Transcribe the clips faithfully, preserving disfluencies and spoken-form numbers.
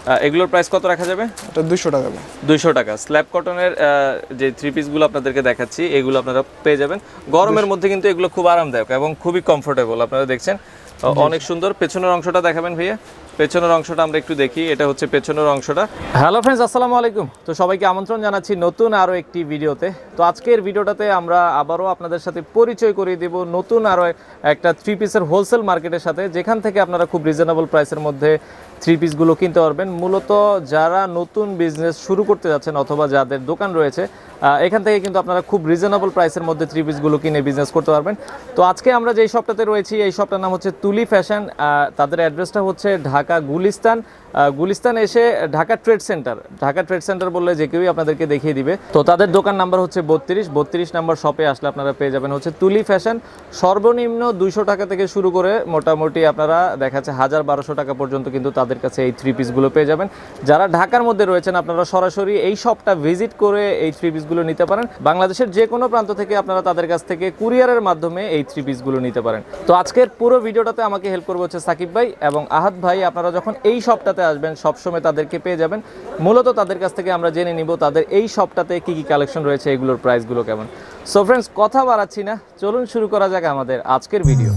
এগুলোর প্রাইস কত রাখা যাবে? এটা দুইশো টাকা। দুইশো টাকা। স্ল্যাব কটনের যে থ্রি পিসগুলো আপনাদেরকে দেখাচ্ছি এগুলো আপনারা পেয়ে যাবেন। গরমের মধ্যে কিন্তু এগুলো খুব আরামদায়ক এবং খুবই কমফোর্টেবল। আপনারা দেখছেন অনেক সুন্দর। পেছনের অংশটা দেখাবেন ভাইয়া। পেছনের অংশটা আমরা একটু দেখি। এটা হচ্ছে পেছনের অংশটা। হ্যালো ফ্রেন্ডস, আসসালামু আলাইকুম। তো সবাইকে আমন্ত্রণ জানাচ্ছি নতুন আরও একটি ভিডিওতে। তো আজকের ভিডিওটাতে আমরা আবারও আপনাদের সাথে পরিচয় করিয়ে দেব নতুন আরও একটা থ্রি পিসের হোলসেল মার্কেটের সাথে, যেখান থেকে আপনারা খুব রিজনেবল প্রাইসের মধ্যে থ্রি পিসগুলো কিনতে পারবেন। মূলত যারা নতুন বিজনেস শুরু করতে যাচ্ছেন অথবা যাদের দোকান রয়েছে, এখান থেকে কিন্তু আপনারা খুব রিজনেবল প্রাইসের মধ্যে থ্রি পিসগুলো কিনে বিজনেস করতে পারবেন। তো আজকে আমরা যেই শপটাতে রয়েছি এই শপটার নাম হচ্ছে তুলি ফ্যাশন। তাদের অ্যাড্রেসটা হচ্ছে ঢাকা গুলিস্তান। গুলিস্তান এসে Dhaka trade centre, Dhaka trade centre বললে যে কেউই আপনাদেরকে দেখিয়ে দিবে। তো তাদের দোকান নাম্বার হচ্ছে বত্রিশ বত্রিশ নাম্বার শপে আসলে আপনারা পেয়ে যাবেন হচ্ছে তুলি ফ্যাশন। সর্বনিম্ন দুইশো টাকা থেকে শুরু করে মোটামুটি আপনারা দেখাচ্ছে হাজার বারোশো টাকা পর্যন্ত কিন্তু তাদের কাছে এই থ্রি পিসগুলো পেয়ে যাবেন। যারা ঢাকার মধ্যে রয়েছেন আপনারা সরাসরি এই শপটা ভিজিট করে এই থ্রি পিসগুলো নিতে পারেন। বাংলাদেশের যে কোনো প্রান্ত থেকে আপনারা তাদের কাছ থেকে কুরিয়ারের মাধ্যমে এই থ্রি পিসগুলো নিতে পারেন। তো আজকের পুরো ভিডিওটাতে আমাকে হেল্প করবে হচ্ছে সাকিব ভাই এবং আহাদ ভাই। আপনারা যখন এই শপটাতে আসবেন সবসময় তাদেরকে পেয়ে যাবেন। মূলত তাদের কাছ থেকে আমরা জেনে নিব তাদের এই শপটাতে কি কি কালেকশন রয়েছে, এগুলোর প্রাইসগুলো কেমন। সো ফ্রেন্ডস, কথা বাড়াচ্ছি না, চলুন শুরু করা যাক আমাদের আজকের ভিডিও।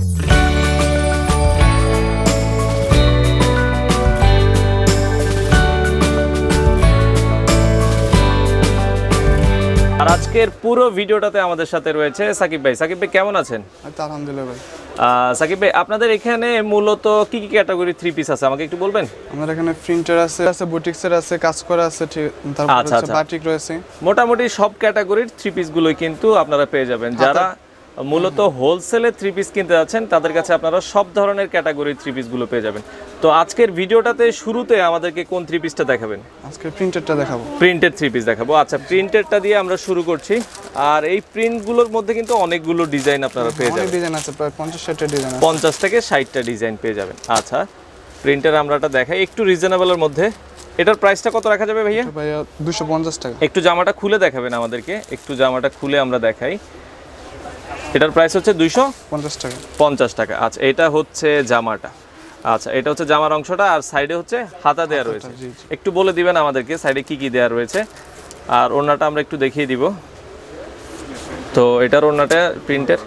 আর আজকের পুরো ভিডিওটাতে আমাদের সাথে রয়েছে সাকিব ভাই। সাকিব ভাই কেমন আছেন? আলহামদুলিল্লাহ ভাই। সাকিব ভাই, আপনাদের এখানে মূলত কি কি ক্যাটাগরি থ্রি পিস আছে আমাকে একটু বলবেন? আমাদের এখানে প্রিন্টার আছে, আছে বুটিক্সের আছে, কাজ করা আছে, তারপর হচ্ছে বাটিক রয়েছে। মোটামুটি সব ক্যাটাগরির থ্রি পিসগুলোই কিন্তু আপনারা পেয়ে যাবেন। যারা মূলত হোলসেলে থ্রি পিস কিনতে যাচ্ছেন তাদের কাছে আপনারা সব ধরনের ক্যাটাগরির থ্রি পিসগুলো পেয়ে যাবেন। তো আজকের ভিডিওটাতে শুরুতে আমাদেরকে কোন থ্রি পিসটা দেখাবেন? আজকে প্রিন্টেডটা দেখাবো। প্রিন্টেড থ্রি পিস দেখাবো। আচ্ছা, প্রিন্টেডটা দিয়ে আমরা শুরু করছি। আর এই প্রিন্টগুলোর মধ্যে কিন্তু অনেকগুলো ডিজাইন আপনারা পেয়ে যাবেন। অনেক ডিজাইন আছে, প্রায় পঞ্চাশ ষাটটা ডিজাইন আছে। পঞ্চাশ থেকে ষাটটা ডিজাইন পেয়ে যাবেন। আচ্ছা, প্রিন্টের আমরাটা দেখাই একটু রিজনেবলের মধ্যে। এটার প্রাইসটা কত রাখা যাবে ভাইয়া? ভাইয়া দুশো পঞ্চাশ টাকা। একটু জামাটা খুলে দেখাবেন আমাদেরকে। একটু জামাটা খুলে আমরা দেখাই। এটার প্রাইস হচ্ছে দুইশো পঞ্চাশ টাকা। পঞ্চাশ টাকা। আচ্ছা, এটা হচ্ছে জামাটা। আচ্ছা, এটা হচ্ছে জামার অংশটা আর সাইডে হচ্ছে হাতা দেয়া রয়েছে। একটু বলে দিবেন আমাদেরকে সাইডে কি কি দেয়া রয়েছে। আর ওড়নাটা আমরা একটু দেখিয়ে দিব। তো এটার ওড়নাটা প্রিন্টের।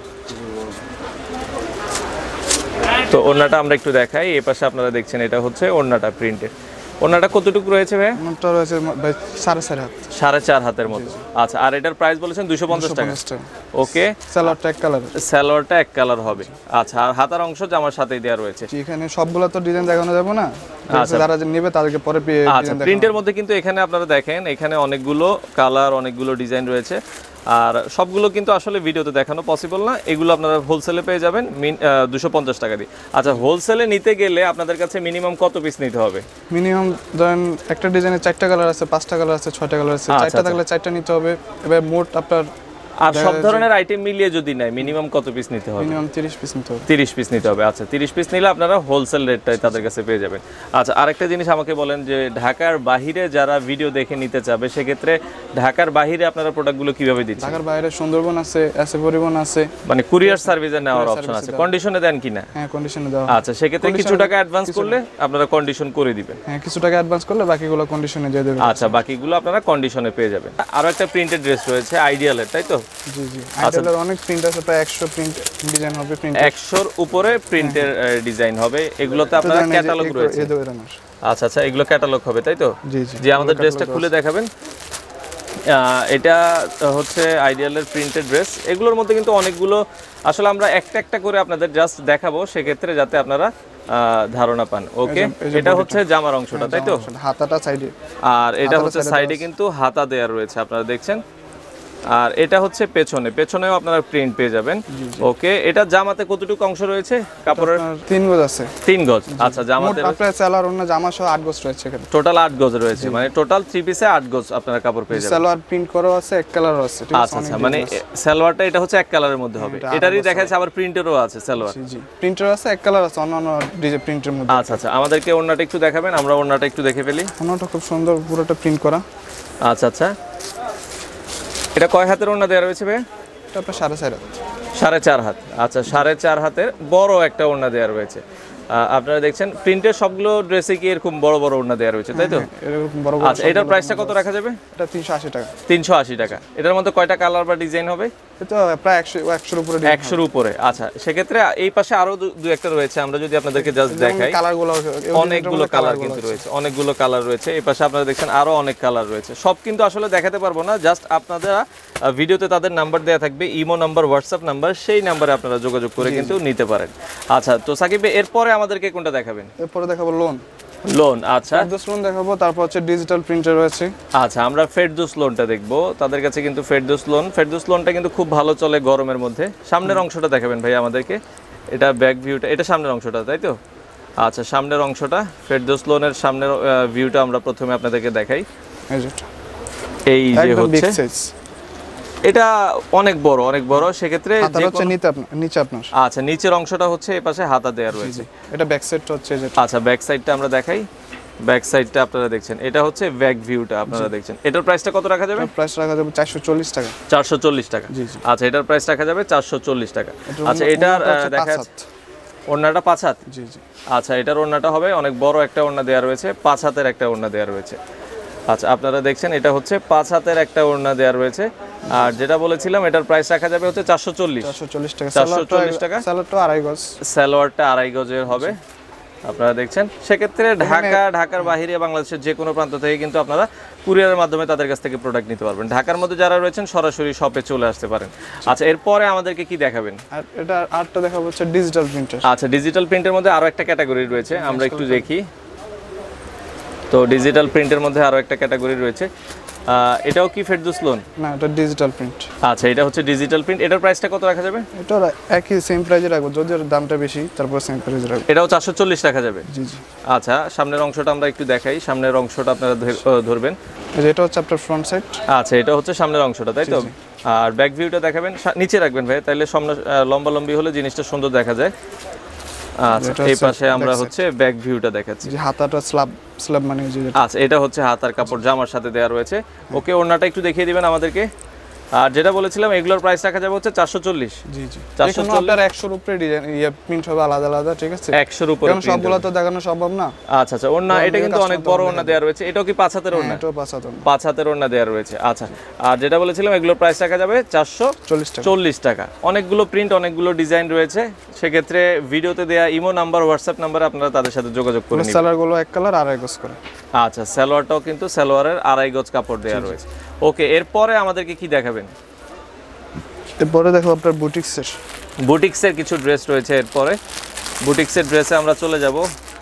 তো ওড়নাটা আমরা একটু দেখাই। এই পাশে আপনারা দেখছেন এটা হচ্ছে ওড়নাটা প্রিন্টের। ওড়নাটা কতটুকু রয়েছে ভাই? ওড়নাটা রয়েছে ভাই সাড়ে চার হাত। সাড়ে চার হাতের মতো। আচ্ছা, আর এটার প্রাইস বলেছেন দুইশো পঞ্চাশ টাকা। ওকে। সালোয়ারটা এক কালার। সালোয়ারটা এক কালার হবে। আচ্ছা, আর হাতার অংশ জামার সাথেই দেওয়া রয়েছে। এখানে সবগুলো তো ডিজাইন দেখানো যাবে না। আচ্ছা, যারা নেবে তাদেরকে পরে পেয়ে ডিজাইন দেখানো। প্রিন্টের মধ্যে কিন্তু এখানে আপনারা দেখেন এখানে অনেকগুলো কালার, অনেকগুলো ডিজাইন রয়েছে। আর সবগুলো কিন্তু আসলে ভিডিওতে দেখানো পসিবল না। এগুলো আপনারা হোলসেলে পেয়ে যাবেন দুশো পঞ্চাশ টাকা দিয়ে। আচ্ছা, হোলসেলে নিতে গেলে আপনাদের কাছে মিনিমাম কত পিস নিতে হবে? মিনিমাম ধরেন একটা ডিজাইনের চারটা কালার আছে, পাঁচটা কালার আছে, ছয়টা কালার আছে। চারটা থাকলে চারটা নিতে হবে। এবার মোট আপনার আর সব ধরনের আইটেম মিলিয়ে যদি নেয় মিনিমাম কত পিস নিতে হবে? মিনিমাম তিরিশ পিস নিতে হবে। তিরিশ পিস নিতে হবে। আচ্ছা, তিরিশ পিস নিলে আপনারা হোলসেল রেটটাই তাদের কাছে পেয়ে যাবেন। আচ্ছা, আরেকটা জিনিস আমাকে বলেন যে ঢাকার বাহিরে যারা ভিডিও দেখে নিতে চাবে সেক্ষেত্রে ঢাকার বাহিরে আপনারা প্রোডাক্টগুলো কিভাবে দিচ্ছেন? ঢাকার বাইরে সুন্দরবন আছে, এসে পরিবহন আছে, মানে কুরিয়ার সার্ভিসে নেওয়ার অপশন আছে। কন্ডিশনে দেন কিনা? হ্যাঁ, কন্ডিশনে দেওয়া। আচ্ছা, সেক্ষেত্রে কিছু টাকা অ্যাডভান্স করলে আপনারা কন্ডিশন করে দিবেন। হ্যাঁ, কিছু টাকা অ্যাডভান্স করলে বাকিগুলো কন্ডিশনে দিয়ে দেবেন। আচ্ছা, বাকিগুলো আপনারা কন্ডিশনে পেয়ে যাবেন। আরো একটা প্রিন্টেড ড্রেস রয়েছে আইডিয়ালের, তাই তো? জি জি, আইডিয়ালের অনেক প্রিন্ট আছে, প্রায় একশো প্রিন্ট ডিজাইন হবে। প্রিন্ট একশোর উপরে প্রিন্টের ডিজাইন হবে। এগুলোতে আপনারা ক্যাটালগ রয়েছে। আচ্ছা আচ্ছা, এগুলো ক্যাটালগ হবে, তাই তো? জি জি। যে আমাদের ড্রেসটা খুলে দেখাবেন। এটা হচ্ছে আইডিয়ালের প্রিন্টেড ড্রেস। এগুলোর মধ্যে কিন্তু অনেকগুলো আসলে আমরা একটা একটা করে আপনাদের জাস্ট দেখাবো, সেক্ষেত্রে যাতে আপনারা ধারণা পান। ওকে, এটা হচ্ছে জামার অংশটা, তাই তো? হাতাটা সাইডে। আর এটা হচ্ছে সাইডে কিন্তু হাতা দেয়া রয়েছে, আপনারা দেখছেন। আর এটা হচ্ছে পেছনে, পেছনেও আপনারা প্রিন্ট পেয়ে যাবেন। ওকে, এটা জামাতে কতটুকু অংশ রয়েছে কাপড়ের? তিন গজ আছে। তিন গজ। আচ্ছা, জামাতে আপনার সালোয়ার ওড়না জামা সহ আট গজ রয়েছে এখানে। টোটাল আট গজ রয়েছে, মানে টোটাল থ্রি পিসে আট গজ আপনারা কাপড় পেয়ে যাবেন। সালোয়ার প্রিন্ট করা আছে, এক কালার আছে। আচ্ছা আচ্ছা, মানে সালোয়ারটা এটা হচ্ছে এক কালারের মধ্যে হবে। এটারই দেখা যাচ্ছে আবার প্রিন্টেরও আছে সালোয়ার। জি জি, প্রিন্টার আছে, এক কালার আছে, অন্য অন্য ডিজাইন প্রিন্টের মধ্যে। আচ্ছা আচ্ছা, আমাদেরকে ওড়নাটা একটু দেখাবেন, আমরা ওড়নাটা একটু দেখে ফেলি। ওড়নাটা খুব সুন্দর, পুরোটা প্রিন্ট করা। আচ্ছা আচ্ছা, এটা কয় হাতের ওড়না দেওয়া রয়েছে ভাই? এটা আপনার সাড়ে চার হাত। সাড়ে চার হাত। আচ্ছা, সাড়ে চার হাতের বড় একটা ওড়না দেওয়া রয়েছে। আপনারা দেখছেন প্রিন্টের সবগুলো ড্রেসে কি এরকম বড় বড় ওড়না দেওয়া রয়েছে তাই তো? এরকম বড় বড়। আচ্ছা এটার প্রাইসটা কত রাখা যাবে? এটা তিনশো আশি টাকা। তিনশো আশি টাকা। এটার মধ্যে কয়টা কালার বা ডিজাইন হবে? এটা প্রায় একশো একশোর উপরে। একশোর উপরে। আচ্ছা সেক্ষেত্রে এই পাশে আরো দু একটা রয়েছে, আমরা যদি আপনাদেরকে জাস্ট দেখাই। কালারগুলো অনেকগুলো কালার কিন্তু রয়েছে, অনেকগুলো কালার রয়েছে। এই পাশে আপনারা দেখছেন আরো অনেক কালার রয়েছে। সব কিন্তু আসলে দেখাতে পারবো না, জাস্ট আপনারা ভিডিওতে তাদের নাম্বার দেওয়া থাকবে, ইমো নাম্বার, হোয়াটসঅ্যাপ নাম্বার, সেই নাম্বারে আপনারা যোগাযোগ করে কিন্তু নিতে পারেন। আচ্ছা তো সাকিব ভাই এরপরে আমাদেরকে কোনটা দেখাবেন? এরপরে দেখাবো লোন। লোন, আচ্ছা ফেরদৌস লোন দেখাবো, তারপর হচ্ছে ডিজিটাল প্রিন্টার রয়েছে। আচ্ছা আমরা ফেরদৌস লোনটা দেখবো, তাদের কাছে কিন্তু ফেরদৌস লোন, ফেরদৌস লোনটা কিন্তু খুব ভালো চলে গরমের মধ্যে। সামনের অংশটা দেখাবেন ভাই আমাদেরকে, এটা ব্যাক ভিউটা, এটা সামনের অংশটা তাই তো? আচ্ছা সামনের অংশটা ফেরদৌস লোনের সামনের ভিউটা আমরা প্রথমে আপনাদেরকে দেখাই। এই যে হচ্ছে এটা অনেক বড়, অনেক বড়। সেক্ষেত্রে নিচে আপনার আচ্ছা নিচের অংশটা হচ্ছে এই পাশে হাতা দেওয়া রয়েছে। এটা ব্যাক সাইডটা হচ্ছে যেটা। আচ্ছা ব্যাক সাইডটা আমরা দেখাই, ব্যাক সাইডটা আপনারা দেখছেন, এটা হচ্ছে ব্যাক ভিউটা আপনারা দেখছেন। এটার প্রাইসটা কত রাখা যাবে? প্রাইস রাখা যাবে চারশো চল্লিশ টাকা। চারশো চল্লিশ টাকা। আচ্ছা এটার প্রাইস রাখা যাবে চারশো চল্লিশ টাকা। আচ্ছা এটার দেখা যাচ্ছে ওড়নাটা পাঁচ হাত। জি জি। আচ্ছা এটার ওড়নাটা হবে অনেক বড় একটা ওড়না দেওয়া রয়েছে, পাঁচ হাতের একটা ওড়না দেওয়া রয়েছে। আচ্ছা আপনারা দেখছেন এটা হচ্ছে পাঁচ হাতের একটা ওড়না দেওয়া রয়েছে। আর যেটা বলেছিলাম এটার প্রাইস রাখা যাবে হচ্ছে চারশো চল্লিশ টাকা। চারশো চল্লিশ টাকা। সালোয়ারটা আড়াই গজ। সালোয়ারটা আড়াই গজের হবে আপনারা দেখছেন। সেক্ষেত্রে ঢাকা, ঢাকার বাইরে, বাংলাদেশের যে কোনো প্রান্ত থেকে কিন্তু আপনারা কুরিয়ারের মাধ্যমে তাদের কাছ থেকে প্রোডাক্ট নিতে পারবেন। ঢাকার মধ্যে যারা রয়েছেন সরাসরি শপে চলে আসতে পারেন। আচ্ছা এরপরে আমাদেরকে কি দেখাবেন? আর এটা আরটা দেখাবো হচ্ছে ডিজিটাল প্রিন্টার। আচ্ছা ডিজিটাল প্রিন্টের মধ্যে আরো একটা ক্যাটাগরি রয়েছে, আমরা একটু দেখি। তো ডিজিটাল প্রিন্টের মধ্যে আরো একটা ক্যাটাগরি রয়েছে, এটাও কি ফেরদৌস লোন? না এটা ডিজিটাল প্রিন্ট। আচ্ছা এটা হচ্ছে ডিজিটাল প্রিন্ট। এটার প্রাইসটা কত রাখা যাবে? এটা একই সেম প্রাইসে রাখবো, যদিও দামটা বেশি, তারপর সেম প্রাইসে রাখবো। এটাও চারশো চল্লিশ রাখা যাবে। জি জি। আচ্ছা সামনের অংশটা আমরা একটু দেখাই, সামনের অংশটা আপনারা ধরবেন। এটা হচ্ছে আপনার ফ্রন্ট সাইড। আচ্ছা এটা হচ্ছে সামনের অংশটা তাই তো? আর ব্যাক ভিউটা দেখাবেন, নিচে রাখবেন ভাই, তাহলে সামনে লম্বা লম্বি হলে জিনিসটা সুন্দর দেখা যায়। আচ্ছা এই পাশে আমরা হচ্ছে ব্যাক ভিউটা দেখাচ্ছি। যে হাতাটা স্ল্যাব স্ল্যাব মানে যে আচ্ছা এটা হচ্ছে হাতার কাপড় জামার সাথে দেওয়া রয়েছে। ওকে ওড়নাটা একটু দেখিয়ে দিবেন আমাদেরকে। আর যেটা বলেছিলাম এগুলোর প্রাইস রাখা যাবে হচ্ছে চারশো চল্লিশ। জি জি। চারশো চল্লিশ আপনার একশোর উপরে ডিজাইন ইয়া প্রিন্ট হবে আলাদা আলাদা, ঠিক আছে? একশোর উপরে কারণ সবগুলো তো দেখানো সম্ভব না। আচ্ছা আচ্ছা ওড়না এটা কিন্তু অনেক বড় ওড়না দেওয়া রয়েছে। এটাও কি পাঁচ হাতের ওড়না? এটাও পাঁচ হাতের। পাঁচ হাতের ওড়না দেওয়া রয়েছে। আচ্ছা আর যেটা বলেছিলাম এগুলোর প্রাইস রাখা যাবে চারশো চল্লিশ টাকা। অনেকগুলো প্রিন্ট, অনেকগুলো ডিজাইন রয়েছে। সেক্ষেত্রে ভিডিওতে দেওয়া ইমো নাম্বার, হোয়াটসঅ্যাপ নাম্বার আপনারা তাদের সাথে যোগাযোগ করে নিন। সালোয়ারগুলো এক কালার আড়াই গজ করে। আচ্ছা সালোয়ারটাও কিন্তু সালোয়ারের আড়াই গজ কাপড় দেওয়া রয়েছে। ওকে এরপরে আমাদেরকে কি দেখাবেন? এরপরে দেখো আপনার বুটিক্সের বুটিক্সের কিছু ড্রেস রয়েছে। এরপরে বুটিক্সের ড্রেসে আমরা চলে যাব।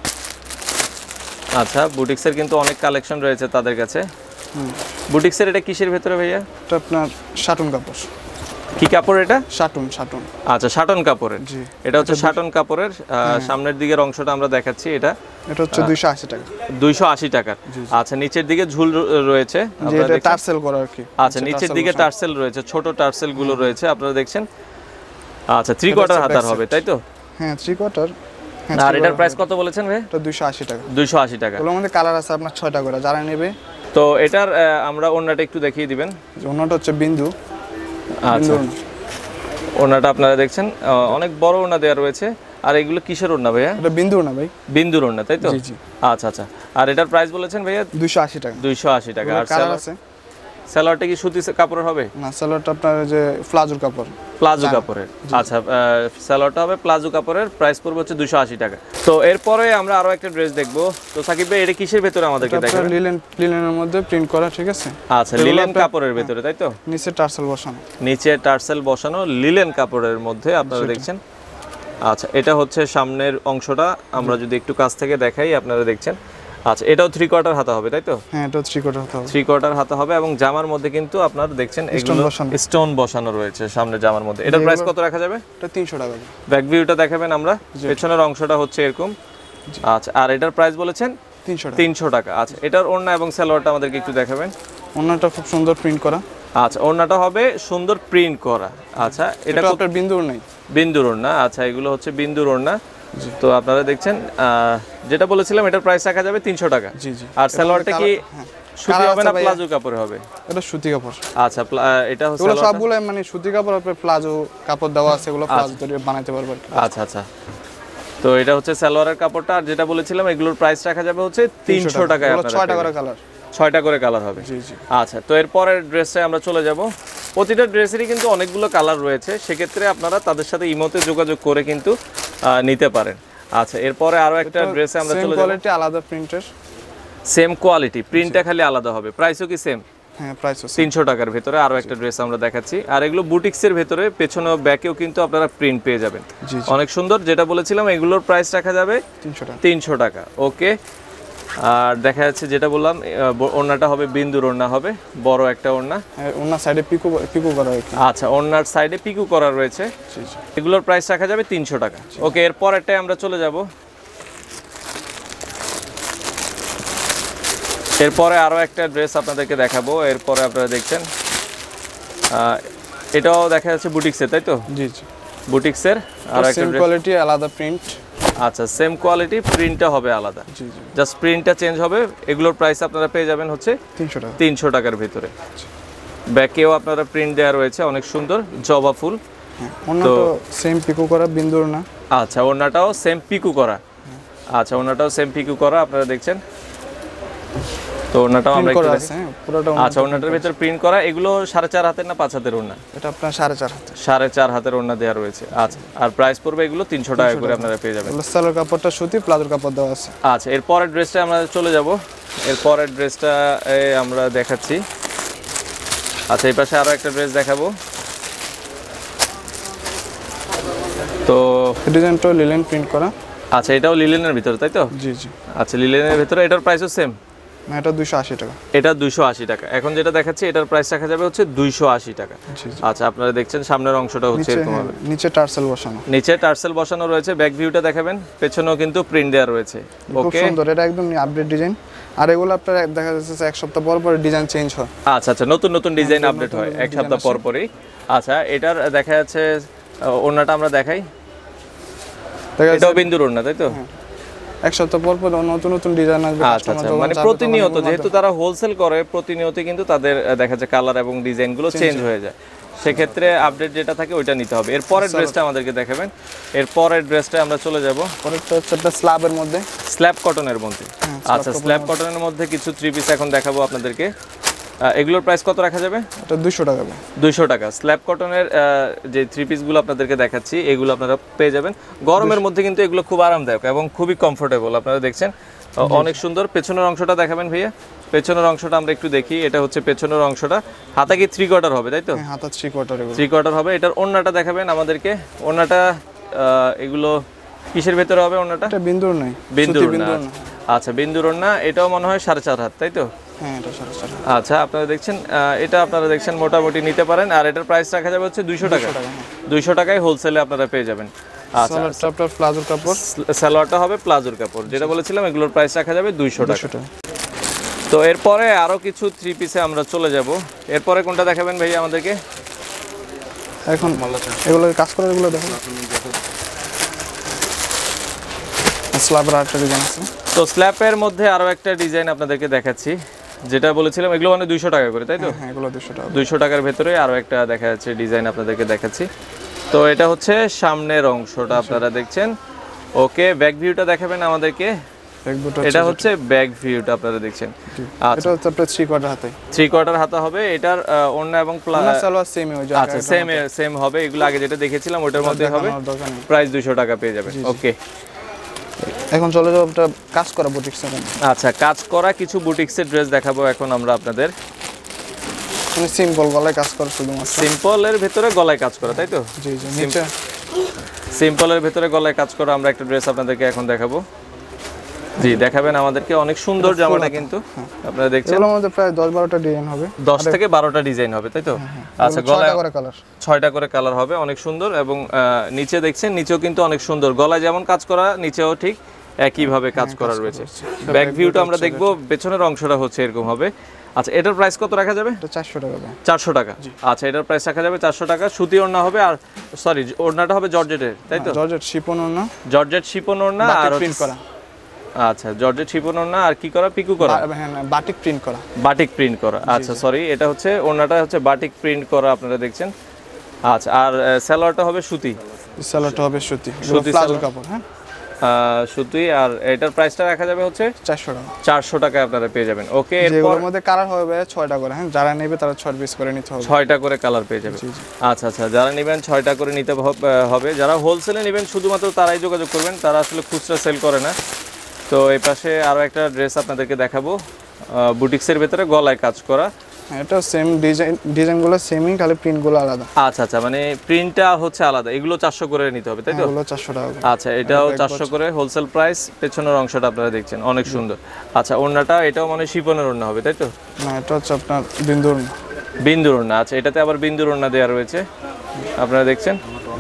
আচ্ছা বুটিক্সের কিন্তু অনেক কালেকশন রয়েছে তাদের কাছে। বুটিক্সের এটা কিসের ভেতরে ভাইয়া? এটা আপনার শাটন কাপড়। কি কাপড় এটা? Sutton Sutton. আচ্ছা শাটন কাপড়ের। এটা হচ্ছে শাটন কাপড়ের সামনের দিকের অংশটা আমরা দেখাচ্ছি। এটা এটা হচ্ছে দুইশো আশি টাকা। দুইশো আশি টাকা। আচ্ছা নিচের দিকে ঝুল রয়েছে, আপনারা দেখেন টার্সেল করা আর কি। আচ্ছা নিচের দিকে টার্সেল রয়েছে, ছোট টার্সেল গুলো রয়েছে আপনারা দেখছেন। আচ্ছা থ্রি কোয়ার্টার হাতার হবে তাই তো? হ্যাঁ থ্রি কোয়ার্টার। আর এটার প্রাইস কত বলেছেন ভাই? এটা দুইশো আশি টাকা। দুইশো আশি টাকা। এর মধ্যে কালার আছে আপনার ছয়টা করে, যারা নেবে। তো এটার আমরা ওড়নাটা একটু দেখিয়ে দিবেন। ওড়নাটা হচ্ছে বিন্দু। আচ্ছা ওড়নাটা আপনারা দেখছেন অনেক বড় ওড়না দেওয়া রয়েছে। আর এগুলো কিসের ওড়না ভাইয়া? এটা বিন্দুর না ভাই, বিন্দুর ওড়না তাই তো? জি জি। আচ্ছা আচ্ছা আর এটার প্রাইস বলেছেন ভাইয়া? দুইশো আশি টাকা। দুইশো আশি টাকা। আর কালার আছে। সালোয়ারটা কি সুতি কাপড়ের হবে? না সালোয়ারটা আপনার যে প্লাজোর কাপড়। প্লাজো কাপড়ের। আচ্ছা সালোয়ারটা হবে প্লাজো কাপড়ের, প্রাইস পড়বে হচ্ছে দুইশো আশি টাকা। তো এরপরে আমরা আরো একটা ড্রেস দেখবো। তো সাকিব ভাই এটা কিসের ভেতরে আমাদেরকে দেখাবেন? লিলেন লিলেনের মধ্যে প্রিন্ট করা, ঠিক আছে? আচ্ছা লিলেন কাপড়ের ভেতরে তাই তো? নিচে টার্সেল বসানো। নিচে টার্সেল বসানো লিলেন কাপড়ের মধ্যে আপনারা দেখছেন। আচ্ছা এটা হচ্ছে সামনের অংশটা, আমরা যদি একটু কাছ থেকে দেখাই আপনারা দেখছেন। আচ্ছা এটাও থ্রি কোয়ার্টার হাতা হবে তাই তো? হ্যাঁ এটাও থ্রি কোয়ার্টার হাতা হবে। থ্রি কোয়ার্টার হাতা হবে এবং জামার মধ্যে কিন্তু আপনারা দেখছেন এগুলো স্টোন বসানো রয়েছে সামনে জামার মধ্যে। এটার প্রাইস কত রাখা যাবে? এটা তিনশো টাকা। ব্যাক ভিউটা দেখাবেন আমরা, পেছনের অংশটা হচ্ছে এরকম। আচ্ছা আর এটার প্রাইস বলেছেন তিনশো টাকা। তিনশো টাকা। আচ্ছা এটার ওড়না এবং সালোয়ারটা আমাদেরকে একটু দেখাবেন। ওড়নাটা খুব সুন্দর প্রিন্ট করা। আচ্ছা ওড়নাটা হবে সুন্দর প্রিন্ট করা। আচ্ছা এটা আপনার বিন্দুর নাই? বিন্দুর ওড়না। আচ্ছা এগুলো হচ্ছে বিন্দুর ওড়না। তো আপনারা দেখছেন যেটা বলেছিলাম এটার প্রাইস রাখা যাবে তিনশো টাকা। জি জি। আর সালোয়ারটা কি সুতি হবে না প্লাজো কাপড়ে হবে? এটা সুতি কাপড়। আচ্ছা এটা হচ্ছে এগুলো সবগুলো মানে সুতি কাপড়, আপনার প্লাজো কাপড় দেওয়া আছে, এগুলো প্লাজো দিয়ে বানাইতে পারবেন। আচ্ছা আচ্ছা তো এটা হচ্ছে সালোয়ারের কাপড়টা, আর যেটা বলেছিলাম এগুলোর প্রাইস রাখা যাবে হচ্ছে তিনশো টাকায়। ছয়টা করে কালার, ছয়টা করে কালার হবে। জি জি। আচ্ছা, তো এরপরের ড্রেসে আমরা চলে যাব। প্রতিটা ড্রেসেরই কিন্তু অনেকগুলো কালার রয়েছে, সেক্ষেত্রে আপনারা তাদের সাথে ইমোতে যোগাযোগ করে কিন্তু নিতে পারেন। আচ্ছা, এরপরে আরো একটা ড্রেসে আমরা চলে যাব। কোয়ালিটি আলাদা, প্রিন্টের সেম কোয়ালিটি, প্রিন্টটা খালি আলাদা হবে। প্রাইসও কি সেম? হ্যাঁ, প্রাইস তিনশো টাকার ভিতরে আরো একটা ড্রেস আমরা দেখাচ্ছি। আর এগুলো বুটিক্সের ভিতরে, পেছনে ব্যাকেও কিন্তু আপনারা প্রিন্ট পেয়ে যাবেন, অনেক সুন্দর। যেটা বলেছিলাম এগুলোর প্রাইস রাখা যাবে তিনশো টাকা। ওকে, আর দেখা যাচ্ছে যেটা বললাম ওড়নাটা হবে বিন্দুর ওড়না হবে, বড় একটা ওড়না। ওড়নার সাইডে পিকো পিকো করা আছে। আচ্ছা, ওড়নার সাইডে পিকো করা রয়েছে। এগুলোর প্রাইস রাখা যাবে তিনশো টাকা। ওকে, এরপর একটাই আমরা চলে যাব। এরপরে আরো একটা ড্রেস আপনাদেরকে দেখাবো। এরপরে আপনারা দেখছেন এটাও দেখা যাচ্ছে বুটিক্সের, তাই তো? জি জি, বুটিক্সের আর একটা সেম কোয়ালিটি আলাদা প্রিন্ট। আচ্ছা, সেম কোয়ালিটি, প্রিন্টটা হবে আলাদা। জি জি, জাস্ট প্রিন্টটা চেঞ্জ হবে। এগুলোর প্রাইস আপনারা পেয়ে যাবেন হচ্ছে তিনশো টাকা, তিনশো টাকার ভিতরে। ব্যাকেও আপনারা প্রিন্ট দেওয়া রয়েছে, অনেক সুন্দর জবা ফুল। ওড়নাটাও সেম পিকো করা, বিন্দুর না। আচ্ছা, ওড়নাটাও সেম পিকো করা। আচ্ছা, ওড়নাটাও সেম পিকো করা আপনারা দেখছেন। তো ওড়নাটাও আমরা একটু দেখি। আচ্ছা, ওড়নাটার ভিতর প্রিন্ট করা। এগুলো সাড়ে চার হাতের না পাঁচ হাতের ওড়না? এটা আপনার সাড়ে চার হাতের। সাড়ে চার হাতের ওড়না দেওয়া রয়েছে। আচ্ছা, আর প্রাইস পড়বে এগুলো তিনশো টাকা করে আপনারা পেয়ে যাবেন। সালোয়ার কাপড়টা সুতি, প্লাজোর কাপড় দেওয়া আছে। আচ্ছা, এরপরের ড্রেসটা আমরা চলে যাব। এরপরের ড্রেসটা আমরা দেখাচ্ছি। আচ্ছা, এই পাশে আরো একটা ড্রেস দেখাবো। তো ডিজাইনটা লিলেন প্রিন্ট করা। আচ্ছা, এটাও লিলেনের ভিতরে, তাই তো? জি জি। আচ্ছা, লিলেনের ভিতরে। এটার প্রাইসও সেম? না, এটা দুইশো আশি টাকা। এটা দুইশো আশি টাকা। এখন যেটা দেখাচ্ছি এটার প্রাইস রাখা যাবে হচ্ছে দুইশো আশি টাকা। আচ্া, আপনারা দেখছেন সামনের অংশটা হচ্ছে এরকম হবে, নিচে টার্সেল বসানো। নিচে টার্সেল বসানো রয়েছে। ব্যাক ভিউটা দেখাবেন, পেছনেও কিন্তু প্রিন্ট দেওয়া রয়েছে। খুব সুন্দর, এটা একদম আপডেট ডিজাইন। আর এগুলো আপনার দেখা যাচ্ছে এক সপ্তাহ পর পর ডিজাইন চেঞ্জ হয়। আচ্ছা আচ্ছা, নতুন নতুন ডিজাইন আপডেট হয় এক সপ্তাহ পর পরই। আচ্ছা, এটার দেখা যাচ্ছে ওড়নাটা আমরা দেখাই। এটাও বিন্দুর ওড়না, তাই তো? এক সপ্তাহ পর পর নতুন নতুন ডিজাইন আসবে। আচ্ছা আচ্ছা, মানে প্রতিনিয়ত, যেহেতু তারা হোলসেল করে, প্রতিনিয়ত কিন্তু তাদের দেখা যায় কালার এবং ডিজাইনগুলো চেঞ্জ হয়ে যায়। সেক্ষেত্রে আপডেট যেটা থাকে ওইটা নিতে হবে। এর পরের ড্রেসটা আমাদেরকে দেখাবেন। এর পরের ড্রেসটা আমরা চলে যাব। পরেরটা হচ্ছে একটা স্ল্যাবের মধ্যে, স্ল্যাব কটনের মধ্যে। আচ্ছা, স্ল্যাব কটনের মধ্যে কিছু থ্রি পিস এখন দেখাবো আপনাদেরকে। এগুলোর প্রাইস কত রাখা যাবে? এটা দুইশো টাকা। দুইশো টাকা। স্ল্যাব কটনের যে থ্রি পিসগুলো আপনাদেরকে দেখাচ্ছি এগুলো আপনারা পেয়ে যাবেন। গরমের মধ্যে কিন্তু এগুলো খুব আরামদায়ক এবং খুবই কমফোর্টেবল। আপনারা দেখছেন অনেক সুন্দর। পেছনের অংশটা দেখাবেন ভাইয়া। পেছনের অংশটা আমরা একটু দেখি। এটা হচ্ছে পেছনের অংশটা। হাতা কি থ্রি কোয়ার্টার হবে, তাই তো? হ্যাঁ, হাতা থ্রি কোয়ার্টার। থ্রি কোয়ার্টার হবে। এটার ওড়নাটা দেখাবেন আমাদেরকে। ওড়নাটা এগুলো কিসের ভেতরে হবে? ওড়নাটা এটা বিন্দুর নাই, বিন্দুর না। আচ্ছা, বিন্দুর ওড়না। এটাও মনে হয় সাড়ে চার হাত, তাই তো? হ্যাঁ, এটা সাড়ে চার হাত। আচ্ছা, আপনারা দেখছেন এটা আপনারা দেখছেন মোটামুটি নিতে পারেন। আর এটার প্রাইস রাখা যাবে হচ্ছে দুইশো টাকা। দুইশো টাকায় হোলসেলে আপনারা পেয়ে যাবেন। আচ্ছা, আপনার প্লাজোর কাপড়, সালোয়ারটা হবে প্লাজোর কাপড়। যেটা বলেছিলাম এগুলোর প্রাইস রাখা যাবে দুইশো টাকা। তো এরপরে আরো কিছু থ্রি পিসে আমরা চলে যাব। এরপরে কোনটা দেখাবেন ভাই আমাদেরকে? এখন এগুলো কাজ করে, এগুলো দেখুন। স্ল্যাবের আরেকটা ডিজাইন আছে। তো স্ল্যাবের মধ্যে আরো একটা ডিজাইন আপনাদেরকে দেখাচ্ছি। যেটা বলেছিলাম এগুলো মানে দুইশো টাকা করে, তাই তো? হ্যাঁ, এগুলো দুইশো টাকা। দুইশো টাকার ভেতরে আরো একটা দেখা যাচ্ছে ডিজাইন আপনাদেরকে দেখাচ্ছি। তো এটা হচ্ছে সামনের অংশটা আপনারা দেখছেন। ওকে, ব্যাক ভিউটা দেখাবেন আমাদেরকে। এটা হচ্ছে ব্যাক ভিউটা আপনারা দেখছেন। আচ্ছা, এটা হচ্ছে আপনার থ্রি কোয়ার্টার হাতে। থ্রি কোয়ার্টার হাতা হবে। এটার ওড়না এবং সালোয়ার সেম হয়ে যাবে। আচ্ছা, সেম সেম হবে। এগুলো আগে যেটা দেখেছিলাম ওটার মধ্যে হবে। প্রাইস দুইশো টাকা পেয়ে যাবেন। ওকে, এখন চলে যাবো একটা কাজ করা বুটিক্স। আচ্ছা, কাজ করা কিছু বুটিক্সের ড্রেস দেখাবো এখন আমরা আপনাদের। মানে সিম্পল গলায় কাজ করা, শুধুমাত্র সিম্পলের ভিতরে গলায় কাজ করা, তাই তো? জি জি। নিচে সিম্পলের ভিতরে গলায় কাজ করা আমরা একটা ড্রেস আপনাদেরকে এখন দেখাবো। জি, দেখাবেন আমাদেরকে। অনেক সুন্দর জামাটা কিন্তু আপনারা দেখছেন। এগুলোর মধ্যে প্রায় দশ বারোটা ডিজাইন হবে। দশ থেকে বারোটা ডিজাইন হবে, তাই তো? আচ্ছা, গলায় ছয়টা করে কালার হবে। অনেক সুন্দর। এবং নিচে দেখছেন, নিচেও কিন্তু অনেক সুন্দর। গলায় যেমন কাজ করা, নিচেও ঠিক একইভাবে কাজ করা রয়েছে। ব্যাক ভিউটা আমরা দেখবো। পেছনের অংশটা হচ্ছে এরকম হবে। আচ্ছা, এটার প্রাইস কত রাখা যাবে? চারশো টাকা। চারশো টাকা। আচ্ছা, এটার প্রাইস রাখা যাবে চারশো টাকা। সুতি ওড়না হবে। আর সরি, ওড়নাটা হবে জর্জেটের, তাই তো? জর্জেট শিপন ওড়না। জর্জেট শিপন ওড়না আর প্রিন্ট করা। আচ্ছা, জর্জেট শিপন ওড়না আর কি করা? পিকু করা। হ্যাঁ, বাটিক প্রিন্ট করা। বাটিক প্রিন্ট করা। আচ্ছা, সরি, এটা হচ্ছে ওড়নাটা হচ্ছে বাটিক প্রিন্ট করা আপনারা দেখছেন। আচ্ছা, আর সালোয়ারটা হবে সুতি। সালোয়ারটা হবে সুতি, সুতি প্লাজোর কাপড়। হ্যাঁ, সুতি, আর এটার প্রাইসটা রাখা যাবে হচ্ছে চারশো টাকা। চারশো টাকায় আপনারা পেয়ে যাবেন। ওকে, এরপর মধ্যে কালার হবে ছয়টা করে, হ্যাঁ যারা নেবে তারা ছয় পিস করে নিতে হবে, ছয়টা করে কালার পেয়ে যাবে। আচ্ছা আচ্ছা, যারা নেবেন ছয়টা করে নিতে হবে। যারা হোলসেলে নেবেন শুধুমাত্র তারাই যোগাযোগ করবেন, তারা আসলে খুচরা সেল করে না। তো এই পাশে আরো একটা ড্রেস আপনাদেরকে দেখাবো, বুটিক্সের ভেতরে গলায় কাজ করা। এটা সেম ডিজাইন, ডিজাইনগুলো সেমই, খালি প্রিন্টগুলো আলাদা। আচ্ছা আচ্ছা, মানে প্রিন্টটা হচ্ছে আলাদা। এগুলো চারশো করে নিতে হবে তাই তো? এগুলো চারশো টাকা। আচ্ছা, এটাও চারশো করে হোলসেল প্রাইস। পেছনের অংশটা আপনারা দেখছেন অনেক সুন্দর। আচ্ছা, ওড়নাটা এটাও মানে শিফনের ওড়না হবে তাই তো? না, এটা হচ্ছে আপনার বিন্দুর ওড়না। বিন্দুর ওড়না, আচ্ছা এটাতে আবার বিন্দুর ওড়না দেওয়া রয়েছে, আপনারা দেখছেন।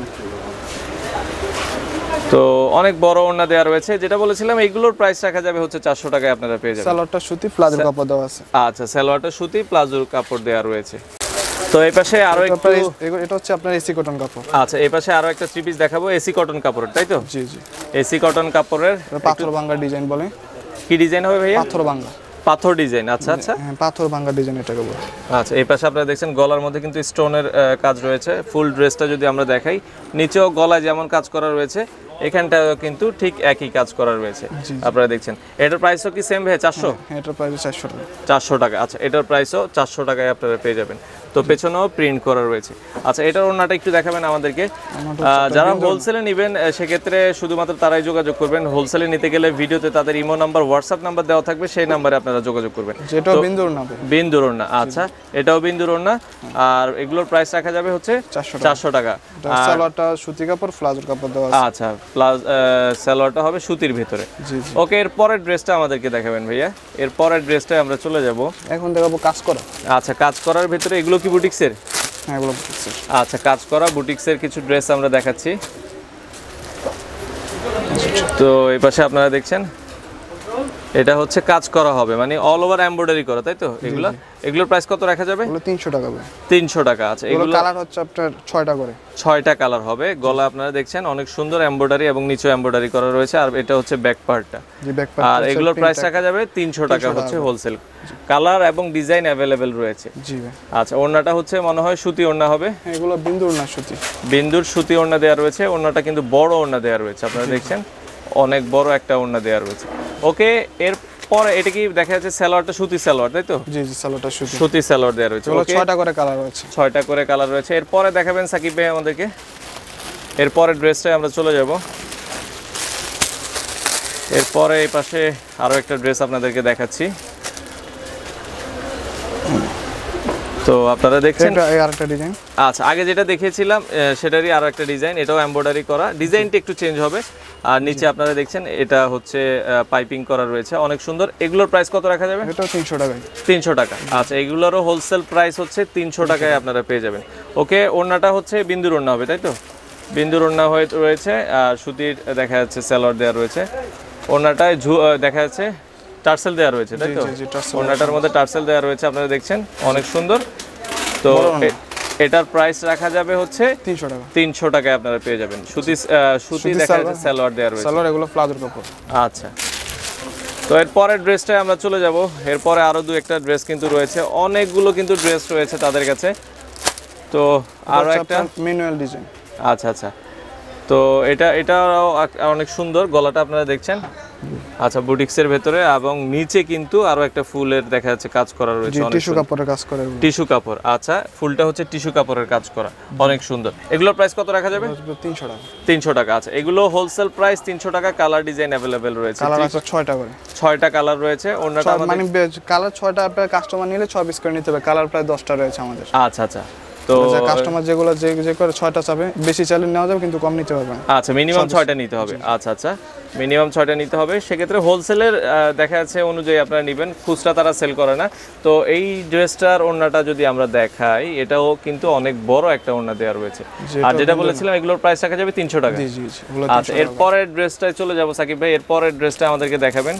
তো অনেক বড় ওড়না দেওয়া রয়েছে। যেটা বলেছিলাম এইগুলোর প্রাইস রাখা যাবে হচ্ছে চারশো টাকায় আপনারা পেয়ে যাবেন। সালোয়ারটা সুতি, প্লাজোর কাপড় দেওয়া আছে। আচ্ছা, সালোয়ারটা সুতি, প্লাজোর কাপড় দেওয়া রয়েছে। তো এই পাশে আরো একটু, এটা হচ্ছে আপনার এসি কটন কাপড়। আচ্ছা, এই পাশে আরো একটা থ্রি পিস দেখাবো, এসি কটন কাপড়ের তাই তো? জি জি, এসি কটন কাপড়ের পাথর ভাঙা ডিজাইন বলে। কি ডিজাইন হবে ভাইয়া? পাথর ভাঙা, পাথর ডিজাইন। আচ্ছা আচ্ছা, হ্যাঁ পাথর ভাঙা ডিজাইন এটাকে বলে। আচ্ছা, এই পাশে আপনারা দেখছেন গলার মধ্যে কিন্তু স্টোনের কাজ রয়েছে। ফুল ড্রেসটা যদি আমরা দেখাই, নিচেও গলায় যেমন কাজ করা রয়েছে, এখানটাও কিন্তু ঠিক একই কাজ করা রয়েছে, আপনারা দেখছেন। এটার প্রাইসও কি সেম ভাই? চারশো? এটার প্রাইস চারশো টাকা। চারশো টাকা, আচ্ছা এটার প্রাইসও চারশো টাকায় আপনারা পেয়ে যাবেন। তো পেছনেও প্রিন্ট করা রয়েছে। আচ্ছা, এটার ওড়নাটা একটু দেখাবেন আমাদেরকে। যারা হোলসেলে নেবেন সেক্ষেত্রে শুধুমাত্র তারাই যোগাযোগ করবেন। হোলসেলে নিতে গেলে ভিডিওতে তাদের ইমো নাম্বার, হোয়াটসঅ্যাপ নাম্বার দেওয়া থাকবে, সেই নাম্বারে আপনারা যোগাযোগ করবেন। যেটাও বিন্দুর ওড়না। বিন্দুর ওড়না, আচ্ছা এটাও বিন্দুর ওড়না। আর এগুলোর প্রাইস রাখা যাবে হচ্ছে চারশো টাকা। সালোয়ারটা সুতি কাপড়, প্লাজোর কাপড় দেওয়া আছে। আচ্ছা, প্লাজ সালোয়ারটা হবে সুতির ভিতরে। ওকে, এর পরের ড্রেসটা আমাদেরকে দেখাবেন ভাইয়া। এর পরের ড্রেসটায় আমরা চলে যাব। এখন দেখাবো কাজ করা। আচ্ছা, কাজ করার ভিতরে এগুলো কি বুটিক্সের? হ্যাঁ, এগুলো বুটিক্সের। আচ্ছা, কাজ করা বুটিক্সের কিছু ড্রেস আমরা দেখাচ্ছি। তো এই পাশে আপনারা দেখছেন এটা হচ্ছে কাজ করা হবে, মানে অল ওভার এমব্রয়ডারি করা তাই তো? এগুলো এগুলোর প্রাইস কত রাখা যাবে? এগুলো তিনশো টাকা। তিনশো টাকা। আচ্ছা, এগুলো কালার হচ্ছে আপনার ছয়টা করে, ছয়টা কালার হবে। গলা আপনারা দেখছেন অনেক সুন্দর এমব্রয়ডারি এবং নিচে এমব্রয়ডারি করা রয়েছে। আর এটা হচ্ছে ব্যাক পার্টটা। জি, ব্যাক পার্ট। আর এগুলোর প্রাইস রাখা যাবে তিনশো টাকা হচ্ছে হোলসেল। কালার এবং ডিজাইন अवेलेबल রয়েছে। জি ভাই। আচ্ছা, ওড়নাটা হচ্ছে মনে হয় সুতি ওড়না হবে। এগুলো বিন্দুর না সুতি, বিন্দুর সুতি ওড়না দেওয়া রয়েছে। ওড়নাটা কিন্তু বড় ওড়না দেওয়া রয়েছে, আপনারা দেখছেন অনেক বড় একটা ওড়না দেওয়া রয়েছে। ওকে, এর পরে এটা কি দেখা যাচ্ছে সালোয়ারটা সুতি সালোয়ার তাই তো? জি জি, সালোয়ারটা সুতি, সুতি সালোয়ার দেওয়া রয়েছে। ওকে, ছয়টা করে কালার রয়েছে। ছয়টা করে কালার রয়েছে। এরপরে দেখাবেন সাকিব ভাই আমাদেরকে। এরপরের ড্রেসটায় আমরা চলে যাব। এরপরে এই পাশে আরো একটা ড্রেস আপনাদেরকে দেখাচ্ছি। তো আপনারা দেখছেন আরেকটা ডিজাইন। আচ্ছা, আগে যেটা দেখিয়েছিলাম সেটারই আরো একটা ডিজাইন। এটাও এমব্রয়ডারি করা, ডিজাইনটা একটু চেঞ্জ হবে। আর নিচে আপনারা দেখছেন এটা হচ্ছে পাইপিং করা রয়েছে, অনেক সুন্দর। এগুলোর প্রাইস কত রাখা যাবে? এটাও তিনশো টাকা। তিনশো টাকা। আচ্ছা, এগুলোরও হোলসেল প্রাইস হচ্ছে তিনশো টাকায় আপনারা পেয়ে যাবেন। ওকে, ওড়নাটা হচ্ছে বিন্দুর ওড়না হবে তাই তো? বিন্দুর ওড়না হয়ে রয়েছে। আর সুতির দেখা যাচ্ছে সালোয়ার দেওয়া রয়েছে। ওড়নাটায় দেখা যাচ্ছে টার্সেল দেওয়া রয়েছে তাই তো? ওড়নাটার মধ্যে টার্সেল দেওয়া রয়েছে, আপনারা দেখছেন অনেক সুন্দর। তো এটার প্রাইস রাখা যাবে হচ্ছে তিনশো টাকা। তিনশো টাকায় আপনারা পেয়ে যাবেন। সুতি সুতি দেখা যাচ্ছে সালোয়ার দেওয়া রয়েছে। সালোয়ার এগুলো প্লাজোর কাপড়। আচ্ছা, তো এর পরের ড্রেসটায় আমরা চলে যাব। এরপরে আরো দু একটা ড্রেস কিন্তু রয়েছে, অনেকগুলো কিন্তু ড্রেস রয়েছে তাদের কাছে। তো আরো একটা ম্যানুয়াল ডিজাইন। আচ্ছা আচ্ছা, তো এটা এটাও অনেক সুন্দর। গলাটা আপনারা দেখছেন। আচ্ছা, বুটিক্সের ভেতরে এবং নিচে কিন্তু আরো একটা ফুলের দেখা যাচ্ছে কাজ করা রয়েছে, অনেক টিস্যু কাপড়ের কাজ করা। টিস্যু কাপড়, আচ্ছা ফুলটা হচ্ছে টিস্যু কাপড়ের কাজ করা, অনেক সুন্দর। এগুলোর প্রাইস কত রাখা যাবে? তিনশো টাকা। তিনশো টাকা। আচ্ছা, এগুলো হোলসেল প্রাইস তিনশো টাকা। কালার ডিজাইন अवेलेबल রয়েছে। কালার আছে ছয়টা করে। ছয়টা কালার রয়েছে। ওন্নাটা মানে কালার ছয়টা, আপনার কাস্টমার নিলে ছয় পিস করে নিতে হবে। কালার প্রায় দশটা রয়েছে আমাদের। আচ্ছা আচ্ছা, তো কাস্টমার যেগুলো যে যে করে ছয়টা চাবে, বেশি চাইলে নেওয়া যাবে কিন্তু কম নিতে হবে। আচ্ছা, মিনিমাম ছয়টা নিতে হবে। আচ্ছা আচ্ছা, মিনিমাম ছয়টা নিতে হবে। সেক্ষেত্রে হোলসেলের দেখা যাচ্ছে অনুযায়ী আপনারা নেবেন, খুচরা তারা সেল করে না। তো এই ড্রেসটার ওড়নাটা যদি আমরা দেখাই, এটাও কিন্তু অনেক বড় একটা ওড়না দেওয়া রয়েছে। আর যেটা বলেছিলাম এগুলোর প্রাইস রাখা যাবে তিনশো টাকা। জি জি জি। আচ্ছা, এরপরের ড্রেসটায় চলে যাব সাকিব ভাই। এরপরের ড্রেসটা আমাদেরকে দেখাবেন।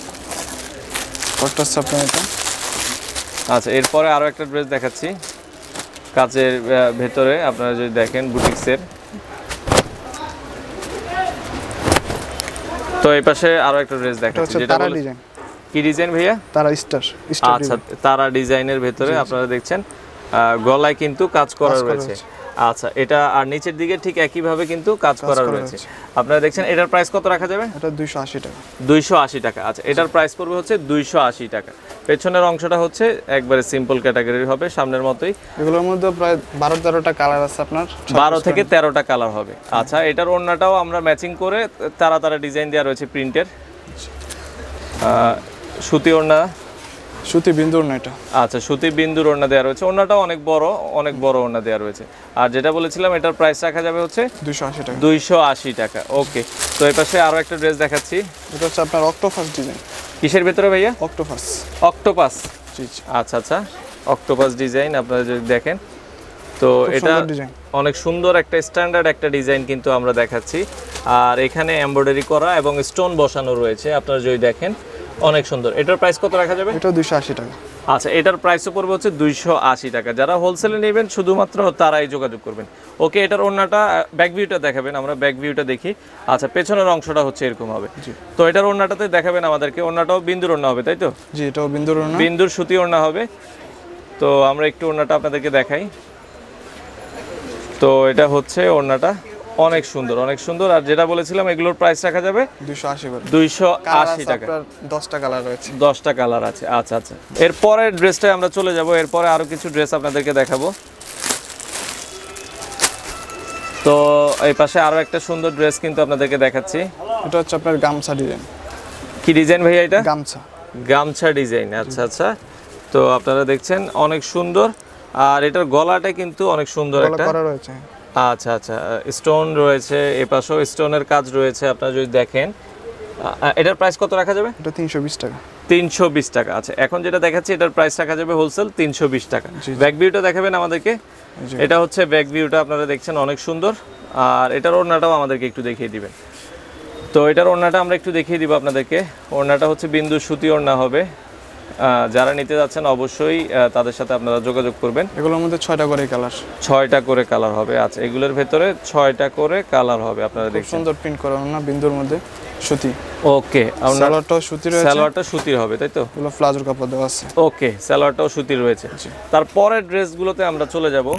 কতটা সাপ্লাই এটা? আচ্ছা, এরপরে আরো একটা ড্রেস দেখাচ্ছি কাচের ভেতরে, আপনারা যদি দেখেন বুটিক্সের। তো এই পাশে আরো একটা ড্রেস দেখাচ্ছি, যেটা ডিজাইন। কি ডিজাইন ভাইয়া? তারা স্টার। আচ্ছা, তারা ডিজাইনের ভেতরে আপনারা দেখছেন গলায় কিন্তু কাজ করা রয়েছে। আচ্ছা, এটা আর নিচের দিকে ঠিক একই ভাবে কিন্তু কাজ করা রয়েছে। আপনারা দেখছেন এটার প্রাইস কত রাখা যাবে? এটা দুইশো আশি টাকা। দুইশো আশি টাকা। আচ্ছা, এটার প্রাইস পড়বে হচ্ছে দুইশো আশি টাকা। পেছনের অংশটা হচ্ছে একবারে সিম্পল ক্যাটাগরির হবে, সামনের মতোই। এগুলোর মধ্যে প্রায় বারো তেরোটা কালার আছে আপনার, বারো থেকে তেরোটা কালার হবে। আচ্ছা, এটার ওড়নাটাও আমরা ম্যাচিং করে তারা তারা ডিজাইন দেওয়া রয়েছে প্রিন্টের, সুতি ওড়না, সুতি বিন্দুর ওড়না এটা। আচ্ছা, সুতি বিন্দুর ওড়না দেওয়া রয়েছে। ওড়নাটাও অনেক বড়, অনেক বড় ওড়না দেওয়া রয়েছে। আর যেটা বলেছিলাম এটার প্রাইস রাখা যাবে হচ্ছে দুইশো আশি টাকা। দুইশো আশি টাকা। ওকে, তো এই পাশে আরো একটা ড্রেস দেখাচ্ছি। এটা হচ্ছে আপনার অক্টোপাস ডিজাইন। কিসের ভিতরে ভাইয়া? অক্টোপাস। অক্টোপাস, জি জি। আচ্ছা আচ্ছা, অক্টোপাস ডিজাইন আপনারা যদি দেখেন তো এটা অনেক সুন্দর একটা স্ট্যান্ডার্ড একটা ডিজাইন কিন্তু আমরা দেখাচ্ছি। আর এখানে এমব্রয়ডারি করা এবং স্টোন বসানো রয়েছে, আপনারা যদি দেখেন অনেক সুন্দর। এটার প্রাইস কত রাখা যাবে? এটা দুইশো আশি টাকা। আচ্ছা, এটার প্রাইসও পড়বে হচ্ছে দুইশো আশি টাকা। যারা হোলসেলে নেবেন শুধুমাত্র তারাই যোগাযোগ করবেন। ওকে, এটার ওড়নাটা ব্যাক ভিউটা দেখাবেন, আমরা ব্যাক ভিউটা দেখি। আচ্ছা, পেছনের অংশটা হচ্ছে এরকম হবে। তো এটার ওড়নাটাতে দেখাবেন আমাদেরকে। ওড়নাটাও বিন্দুর ওড়না হবে, তাই তো? জি, এটাও বিন্দুর ওড়না, বিন্দুর সুতি ওড়না হবে। তো আমরা একটু ওড়নাটা আপনাদেরকে দেখাই। তো এটা হচ্ছে ওড়নাটা, অনেক সুন্দর, অনেক সুন্দর। আর যেটা বলেছিলাম এগুলোর প্রাইস রাখা যাবে দুইশো আশি করে। দুইশো আশি টাকা। দশটা কালার রয়েছে। দশটা কালার আছে। আচ্ছা আচ্ছা, এরপরের ড্রেসটায় আমরা চলে যাব। এরপরে আরো কিছু ড্রেস আপনাদেরকে দেখাবো। তো এই পাশে আরো একটা সুন্দর ড্রেস কিন্তু আপনাদেরকে দেখাচ্ছি। এটা হচ্ছে আপনার গামছা ডিজাইন। কি ডিজাইন ভাইয়া এটা? গামছা। গামছা ডিজাইন, আচ্ছা আচ্ছা। তো আপনারা দেখছেন অনেক সুন্দর। আর এটার গলাটা কিন্তু অনেক সুন্দর একটা করা রয়েছে। আচ্ছা আচ্ছা, স্টোন রয়েছে, এপাশেও স্টোনের কাজ রয়েছে। আপনারা যদি দেখেন এটার প্রাইস কত রাখা যাবে? এটা তিনশো বিশ টাকা। তিনশো বিশ টাকা। আচ্ছা, এখন যেটা দেখাচ্ছি এটার প্রাইস রাখা যাবে হোলসেল তিনশো বিশ টাকা। ব্যাক ভিউটা দেখাবেন আমাদেরকে। এটা হচ্ছে ব্যাক ভিউটা, আপনারা দেখছেন অনেক সুন্দর। আর এটার ওড়নাটাও আমাদেরকে একটু দেখিয়ে দিবেন। তো এটার ওড়নাটা আমরা একটু দেখিয়ে দিব আপনাদেরকে। ওড়নাটা হচ্ছে বিন্দু সুতি ওড়না হবে। যারা নিতে যাচ্ছেন অবশ্যই তাদের সাথে আপনারা যোগাযোগ করবেন। এগুলোর মধ্যে ছয়টা করে কালার। ছয়টা করে কালার হবে। আচ্ছা, এগুলোর ভেতরে ছয়টা করে কালার হবে। আপনারা দেখছেন সুন্দর প্রিন্ট করা না, বিন্দুর মধ্যে সুতি। ওকে, সালোয়ারটাও সুতি রয়েছে। সালোয়ারটা সুতির হবে, তাই তো? এগুলো প্লাজোর কাপড় দেওয়া আছে। ওকে, সালোয়ারটাও সুতির রয়েছে। তারপরের ড্রেসগুলোতে আমরা চলে যাব।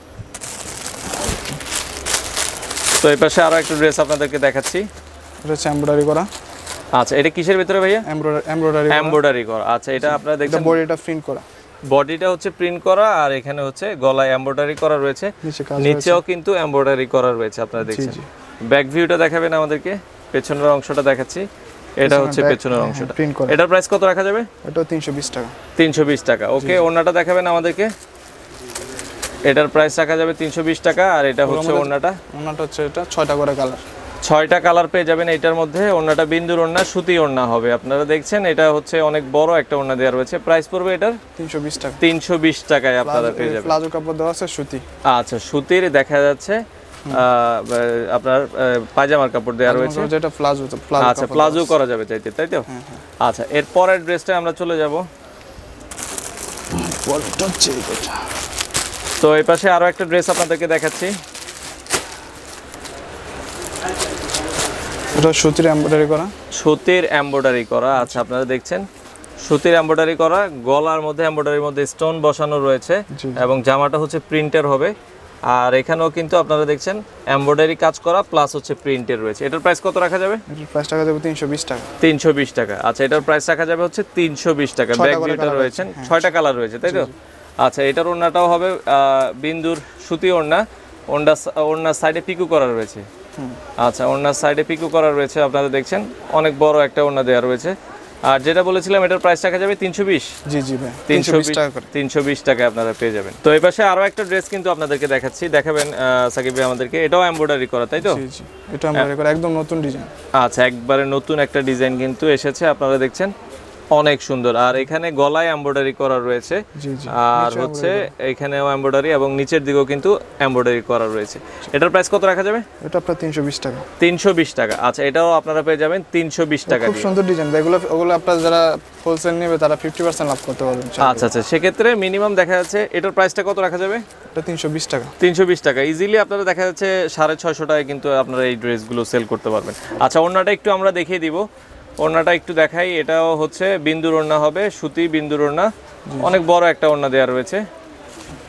তো এই পাশে আরো একটা ড্রেস আপনাদেরকে দেখাচ্ছি। এটা হচ্ছে এমব্রয়ডারি করা। আচ্ছা, এটা কিসের ভিতরে ভাইয়া? এমব্রয়ডারি। এমব্রয়ডারি করা। আচ্ছা, এটা আপনারা দেখছেন বডিটা প্রিন্ট করা। বডিটা হচ্ছে প্রিন্ট করা, আর এখানে হচ্ছে গলায় এমব্রয়ডারি করা রয়েছে, নিচেও কিন্তু এমব্রয়ডারি করা রয়েছে। আপনারা দেখছেন ব্যাক ভিউটা দেখাবেন আমাদেরকে। পেছনের অংশটা দেখাচ্ছি। এটা হচ্ছে পেছনের অংশটা। এটার প্রাইস কত রাখা যাবে? এটা তিনশো বিশ টাকা। তিনশো বিশ টাকা। ওকে, ওড়নাটা দেখাবেন আমাদেরকে। এটার প্রাইস রাখা যাবে তিনশো বিশ টাকা। আর এটা হচ্ছে ওড়নাটা। ওড়নাটা হচ্ছে এটা ছয়টা করে কালার। ছয়টা কালার পেয়ে যাবেন এটার মধ্যে। ওড়নাটা বিন্দুর ওড়না, সুতি ওড়না হবে। আপনারা দেখছেন এটা হচ্ছে অনেক বড় একটা ওড়না দেওয়া রয়েছে। প্রাইস পড়বে এটার তিনশো বিশ টাকা। তিনশো বিশ টাকায় আপনারা পেয়ে যাবেন। প্লাজো কাপড় দেওয়া আছে সুতি। আচ্ছা, সুতির দেখা যাচ্ছে আপনার পায়জামার কাপড় দেওয়া রয়েছে, যেটা প্লাজো। আচ্ছা, প্লাজো করা যাবে চাইতে, তাই তো? আচ্ছা, এরপরের ড্রেসটা আমরা চলে যাব। তো এই পাশে আরো একটা ড্রেস আপনাদেরকে দেখাচ্ছি। এটা সুতির এমব্রয়ডারি করা। সুতির এমব্রয়ডারি করা। আচ্ছা, আপনারা দেখছেন সুতির এমব্রয়ডারি করা, গলার মধ্যে এমব্রয়ডারির মধ্যে স্টোন বসানো রয়েছে এবং জামাটা হচ্ছে প্রিন্টের হবে। আর এখানেও কিন্তু আপনারা দেখছেন এমব্রয়ডারি কাজ করা প্লাস হচ্ছে প্রিন্টের রয়েছে। এটার প্রাইস কত রাখা যাবে? এটার প্রাইস রাখা যাবে তিনশো বিশ টাকা। তিনশো বিশ টাকা। আচ্ছা, এটার প্রাইস রাখা যাবে হচ্ছে তিনশো বিশ টাকা। ব্যাক ভিউটা রয়েছে, ছয়টা কালার রয়েছে, তাই তো? আচ্ছা, এটার ওড়নাটাও হবে বিন্দুর সুতি ওড়না। ওড়না ওড়নার সাইডে পিকু করা রয়েছে। আচ্ছা, ওড়নার সাইডে পিকু করা রয়েছে। আপনারা দেখছেন অনেক বড় একটা ওড়না দেওয়া রয়েছে। আর যেটা বলেছিলাম এটার প্রাইস রাখা যাবে তিনশো বিশ। জি জি ভাই, তিনশো বিশ টাকা করে। তিনশো বিশ টাকায় আপনারা পেয়ে যাবেন। তো এই পাশে আরো একটা ড্রেস কিন্তু আপনাদেরকে দেখাচ্ছি। দেখাবেন সাকিব ভাই আমাদেরকে। এটাও এমব্রয়ডারি করা, তাই তো? জি জি, এটা এমব্রয়ডারি করা, একদম নতুন ডিজাইন। আচ্ছা, একবারে নতুন একটা ডিজাইন কিন্তু এসেছে। আপনারা দেখছেন অনেক সুন্দর। আর এখানে গলায় এমব্রয়ডারি করা রয়েছে, আর হচ্ছে এখানেও এমব্রয়ডারি এবং নিচের দিকেও কিন্তু এমব্রয়ডারি করা রয়েছে। এটার প্রাইস কত রাখা যাবে? এটা আপনার তিনশো বিশ টাকা। তিনশো বিশ টাকা। আচ্ছা, এটাও আপনারা পেয়ে যাবেন তিনশো বিশ টাকা। খুব সুন্দর ডিজাইন। এগুলো ওগুলো আপনারা যারা হোলসেল নেবে তারা পঞ্চাশ পার্সেন্ট লাভ করতে পারবেন। আচ্ছা আচ্ছা, সেক্ষেত্রে মিনিমাম দেখা যাচ্ছে এটার প্রাইসটা কত রাখা যাবে? এটা তিনশো বিশ টাকা। তিনশো বিশ টাকা ইজিলি আপনারা দেখা যাচ্ছে সাড়ে ছয়শো টাকায় কিন্তু আপনারা এই ড্রেসগুলো সেল করতে পারবেন। আচ্ছা, ওড়নাটা একটু আমরা দেখিয়ে দিব। ওড়নাটা একটু দেখাই। এটাও হচ্ছে বিন্দুর ওড়না হবে, সুতি বিন্দুর ওড়না, অনেক বড় একটা ওড়না দেওয়া রয়েছে।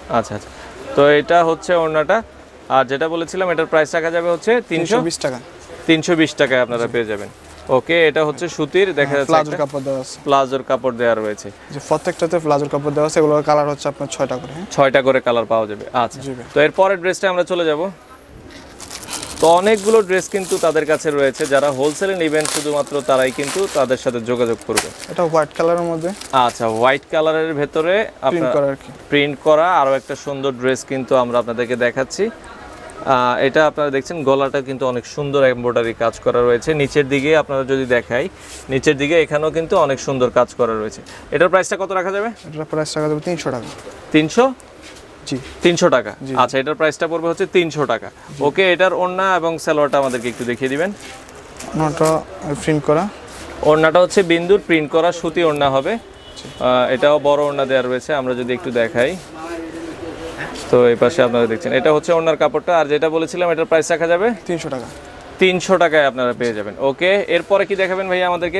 আচ্ছা আচ্ছা, তো এটা হচ্ছে ওড়নাটা, আর যেটা বলেছিলাম এটার প্রাইস রাখা যাবে হচ্ছে তিনশো বিশ টাকা, তিনশো বিশ টাকায় আপনারা পেয়ে যাবেন। ওকে, এটা হচ্ছে সুতির, দেখা যাচ্ছে প্লাজোর কাপড় দেওয়া আছে, প্লাজোর কাপড় দেওয়া রয়েছে, যে প্রত্যেকটাতে প্লাজোর কাপড় দেওয়া আছে। এগুলোর কালার হচ্ছে আপনার ছয়টা করে, হ্যাঁ ছয়টা করে কালার পাওয়া যাবে। আচ্ছা, তো এর পরের ড্রেসটা আমরা চলে যাব। তো অনেকগুলো ড্রেস কিন্তু তাদের কাছে রয়েছে, যারা হোলসেলে নেবেন শুধুমাত্র তারাই কিন্তু তাদের সাথে যোগাযোগ করবে। এটা হোয়াইট কালারের মধ্যে, আচ্ছা, হোয়াইট কালারের ভেতরে প্রিন্ট করা আর কি, প্রিন্ট করা আরো একটা সুন্দর ড্রেস কিন্তু আমরা আপনাদেরকে দেখাচ্ছি। এটা আপনারা দেখছেন গলাটা কিন্তু অনেক সুন্দর এমব্রয়ডারি কাজ করা রয়েছে। নিচের দিকে আপনারা যদি দেখাই, নিচের দিকে এখানেও কিন্তু অনেক সুন্দর কাজ করা রয়েছে। এটার প্রাইসটা কত রাখা যাবে? এটার প্রাইস রাখা যাবে তিনশো টাকা। তিনশো? জি, তিনশো টাকা। আচ্ছা, এটার প্রাইসটা পড়বে হচ্ছে তিনশো টাকা। ওকে, এটার ওড়না এবং সালোয়ারটা আমাদেরকে একটু দেখিয়ে দিবেন। ওড়নাটা প্রিন্ট করা, ওড়নাটা হচ্ছে বিন্দুর প্রিন্ট করা সুতি ওড়না হবে। এটাও বড় ওড়না দেওয়া রয়েছে, আমরা যদি একটু দেখাই। তো এই পাশে আপনারা দেখছেন এটা হচ্ছে ওড়নার কাপড়টা, আর যেটা বলেছিলাম এটার প্রাইস রাখা যাবে তিনশো টাকা। তিনশো টাকায় আপনারা পেয়ে যাবেন। ওকে, এরপরে কি দেখাবেন ভাইয়া আমাদেরকে?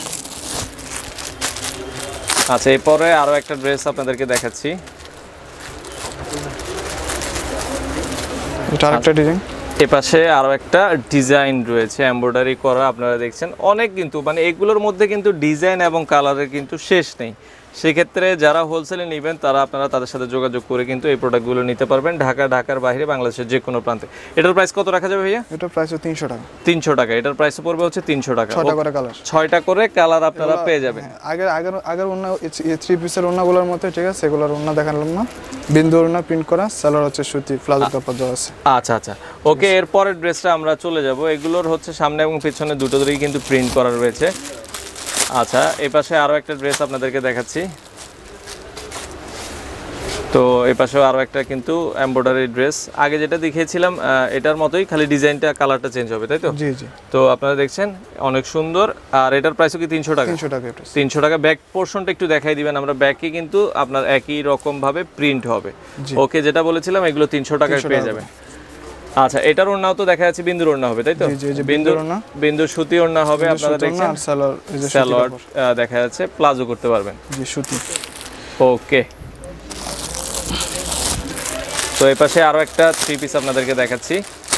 আচ্ছা, এরপরে আরো একটা ড্রেস আপনাদেরকে দেখাচ্ছি। এটা আরেকটা ডিজাইন, এই পাশে আরো একটা ডিজাইন রয়েছে এমব্রয়ডারি করা, আপনারা দেখছেন অনেক, কিন্তু মানে এগুলোর মধ্যে কিন্তু ডিজাইন এবং কালারের কিন্তু শেষ নেই। সেক্ষেত্রে যারা হোলসেলে নেবেন তারা আপনারা তাদের সাথে যোগাযোগ করে কিন্তু এই প্রোডাক্টগুলো নিতে পারবেন, ঢাকা, ঢাকার বাইরে, বাংলাদেশের যে কোনো প্রান্তে। এটার প্রাইস কত রাখা যাবে ভাইয়া? এটার প্রাইস তিনশো টাকা। তিনশো টাকা, এটার প্রাইস পড়বে হচ্ছে তিনশো টাকা। ছয়টা করে কালার, ছয়টা করে কালার আপনারা পেয়ে যাবেন। আগের আগের আগের ওড়না থ্রি পিসের ওড়নাগুলোর মধ্যে, ঠিক আছে, এগুলোর ওড়না দেখালাম না, বিন্দু ওড়না প্রিন্ট করা, সালোয়ার হচ্ছে সুতি, প্লাজো কাপড় দেওয়া আছে। আচ্ছা আচ্ছা, ওকে, এরপরের ড্রেসটা আমরা চলে যাব। এগুলোর হচ্ছে সামনে এবং পিছনে দুটো ধরেই কিন্তু প্রিন্ট করা রয়েছে। আচ্ছা, এই পাশে আরও একটা ড্রেস আপনাদেরকে দেখাচ্ছি। তো এই পাশেও আরও একটা কিন্তু এমব্রয়ডারি ড্রেস, আগে যেটা দেখিয়েছিলাম এটার মতোই, খালি ডিজাইনটা কালারটা চেঞ্জ হবে, তাই তো? জি জি। তো আপনারা দেখছেন অনেক সুন্দর, আর এটার প্রাইসও কি তিনশো টাকা? তিনশো টাকা। তিনশো টাকা। ব্যাক পোর্শনটা একটু দেখাই দিবেন, আমরা ব্যাকে কিন্তু আপনার একই রকম ভাবে প্রিন্ট হবে। ওকে, যেটা বলেছিলাম এগুলো তিনশো টাকায় পেয়ে যাবেন। আচ্ছা, এটার ওড়নাও তো দেখা যাচ্ছে বিন্দুর ওড়না হবে, তাই তো? বিন্দুর ওড়না, বিন্দুর সুতি ওড়না হবে, আপনারা দেখছেন সালোয়ার দেখা যাচ্ছে, প্লাজো করতে পারবেন। জি, সুতি। ওকে, তো এই পাশে আরো একটা থ্রি পিস আপনাদেরকে দেখাচ্ছি।